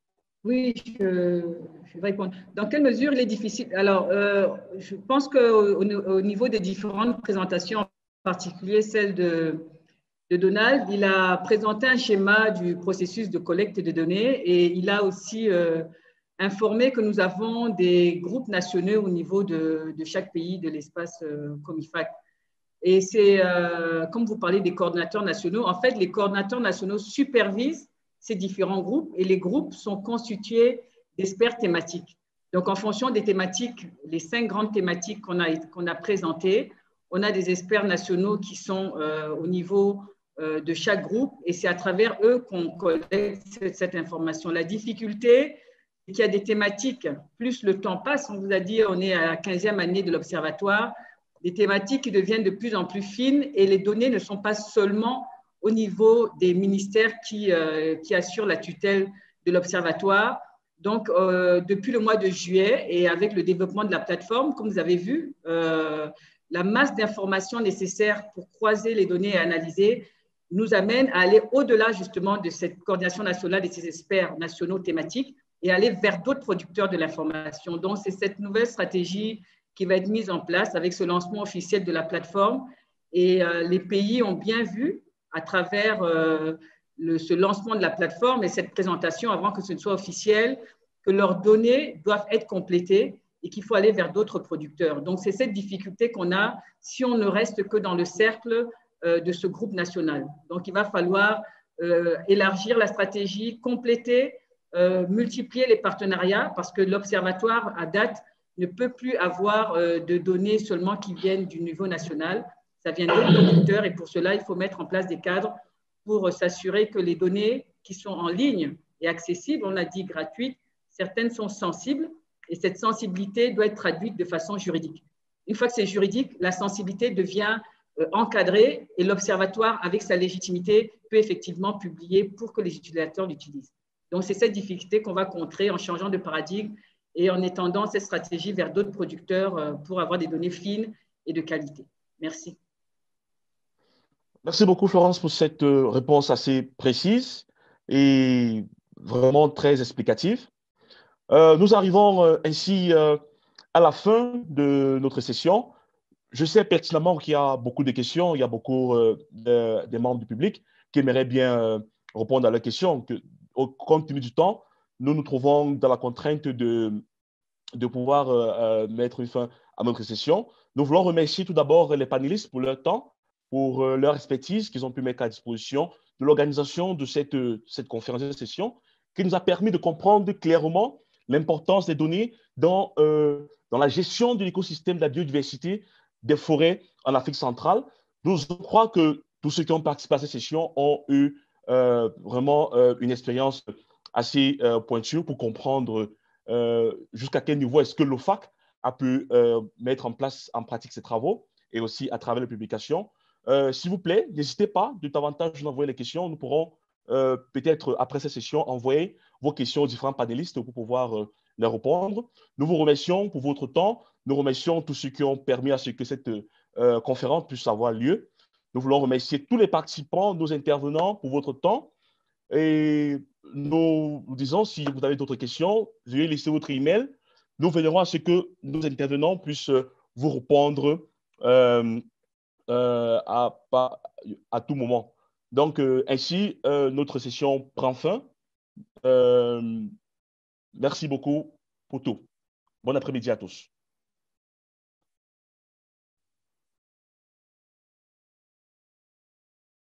Oui, je, je vais répondre. Dans quelle mesure il est difficile? Alors, euh, je pense qu'au au niveau des différentes présentations, en particulier celle de, de Donald, il a présenté un schéma du processus de collecte de données et il a aussi euh, informé que nous avons des groupes nationaux au niveau de, de chaque pays de l'espace euh, Comifac. Et c'est, euh, comme vous parlez des coordinateurs nationaux, en fait, les coordinateurs nationaux supervisent ces différents groupes et les groupes sont constitués d'experts thématiques. Donc, en fonction des thématiques, les cinq grandes thématiques qu'on a, qu'on a présentées, on a des experts nationaux qui sont euh, au niveau euh, de chaque groupe et c'est à travers eux qu'on collecte cette, cette information. La difficulté, c'est qu'il y a des thématiques, plus le temps passe, on vous a dit, on est à la quinzième année de l'Observatoire, des thématiques qui deviennent de plus en plus fines et les données ne sont pas seulement au niveau des ministères qui, euh, qui assurent la tutelle de l'Observatoire. Donc, euh, depuis le mois de juillet et avec le développement de la plateforme, comme vous avez vu, euh, la masse d'informations nécessaires pour croiser les données et analyser nous amène à aller au-delà justement de cette coordination nationale et ces experts nationaux thématiques et aller vers d'autres producteurs de l'information. Donc, c'est cette nouvelle stratégie qui va être mise en place avec ce lancement officiel de la plateforme. Et euh, les pays ont bien vu à travers euh, le, ce lancement de la plateforme et cette présentation avant que ce ne soit officiel, que leurs données doivent être complétées et qu'il faut aller vers d'autres producteurs. Donc, c'est cette difficulté qu'on a si on ne reste que dans le cercle euh, de ce groupe national. Donc, il va falloir euh, élargir la stratégie, compléter, euh, multiplier les partenariats parce que l'Observatoire, à date, ne peut plus avoir euh, de données seulement qui viennent du niveau national. Ça vient d'autres producteurs et pour cela, il faut mettre en place des cadres pour s'assurer que les données qui sont en ligne et accessibles, on l'a dit gratuites, certaines sont sensibles et cette sensibilité doit être traduite de façon juridique. Une fois que c'est juridique, la sensibilité devient euh, encadrée et l'Observatoire, avec sa légitimité, peut effectivement publier pour que les utilisateurs l'utilisent. Donc, c'est cette difficulté qu'on va contrer en changeant de paradigme et en étendant cette stratégie vers d'autres producteurs euh, pour avoir des données fines et de qualité. Merci. Merci beaucoup, Florence, pour cette réponse assez précise et vraiment très explicative. Euh, nous arrivons euh, ainsi euh, à la fin de notre session. Je sais pertinemment qu'il y a beaucoup de questions, il y a beaucoup euh, de, de membres du public qui aimeraient bien euh, répondre à leurs questions. Que, au, compte tenu du temps, nous nous trouvons dans la contrainte de, de pouvoir euh, mettre fin à notre session. Nous voulons remercier tout d'abord les panélistes pour leur temps, pour euh, leur expertise qu'ils ont pu mettre à disposition de l'organisation de cette, cette conférence de session qui nous a permis de comprendre clairement l'importance des données dans, euh, dans la gestion de l'écosystème de la biodiversité des forêts en Afrique centrale. Donc, je crois que tous ceux qui ont participé à cette session ont eu euh, vraiment euh, une expérience assez euh, pointue pour comprendre euh, jusqu'à quel niveau est-ce que l'O F A C a pu euh, mettre en place, en pratique ses travaux et aussi à travers les publications. Euh, S'il vous plaît, n'hésitez pas de davantage nous envoyer les questions. Nous pourrons euh, peut-être, après cette session, envoyer vos questions aux différents panélistes pour pouvoir euh, les répondre. Nous vous remercions pour votre temps. Nous remercions tous ceux qui ont permis à ce que cette euh, conférence puisse avoir lieu. Nous voulons remercier tous les participants, nos intervenants pour votre temps. Et nous vous disons, si vous avez d'autres questions, veuillez laisser votre email. Nous veillerons à ce que nos intervenants puissent vous répondre euh, euh, à, à, à tout moment. Donc, euh, ainsi, euh, notre session prend fin. Euh, merci beaucoup pour tout. Bon après-midi à tous.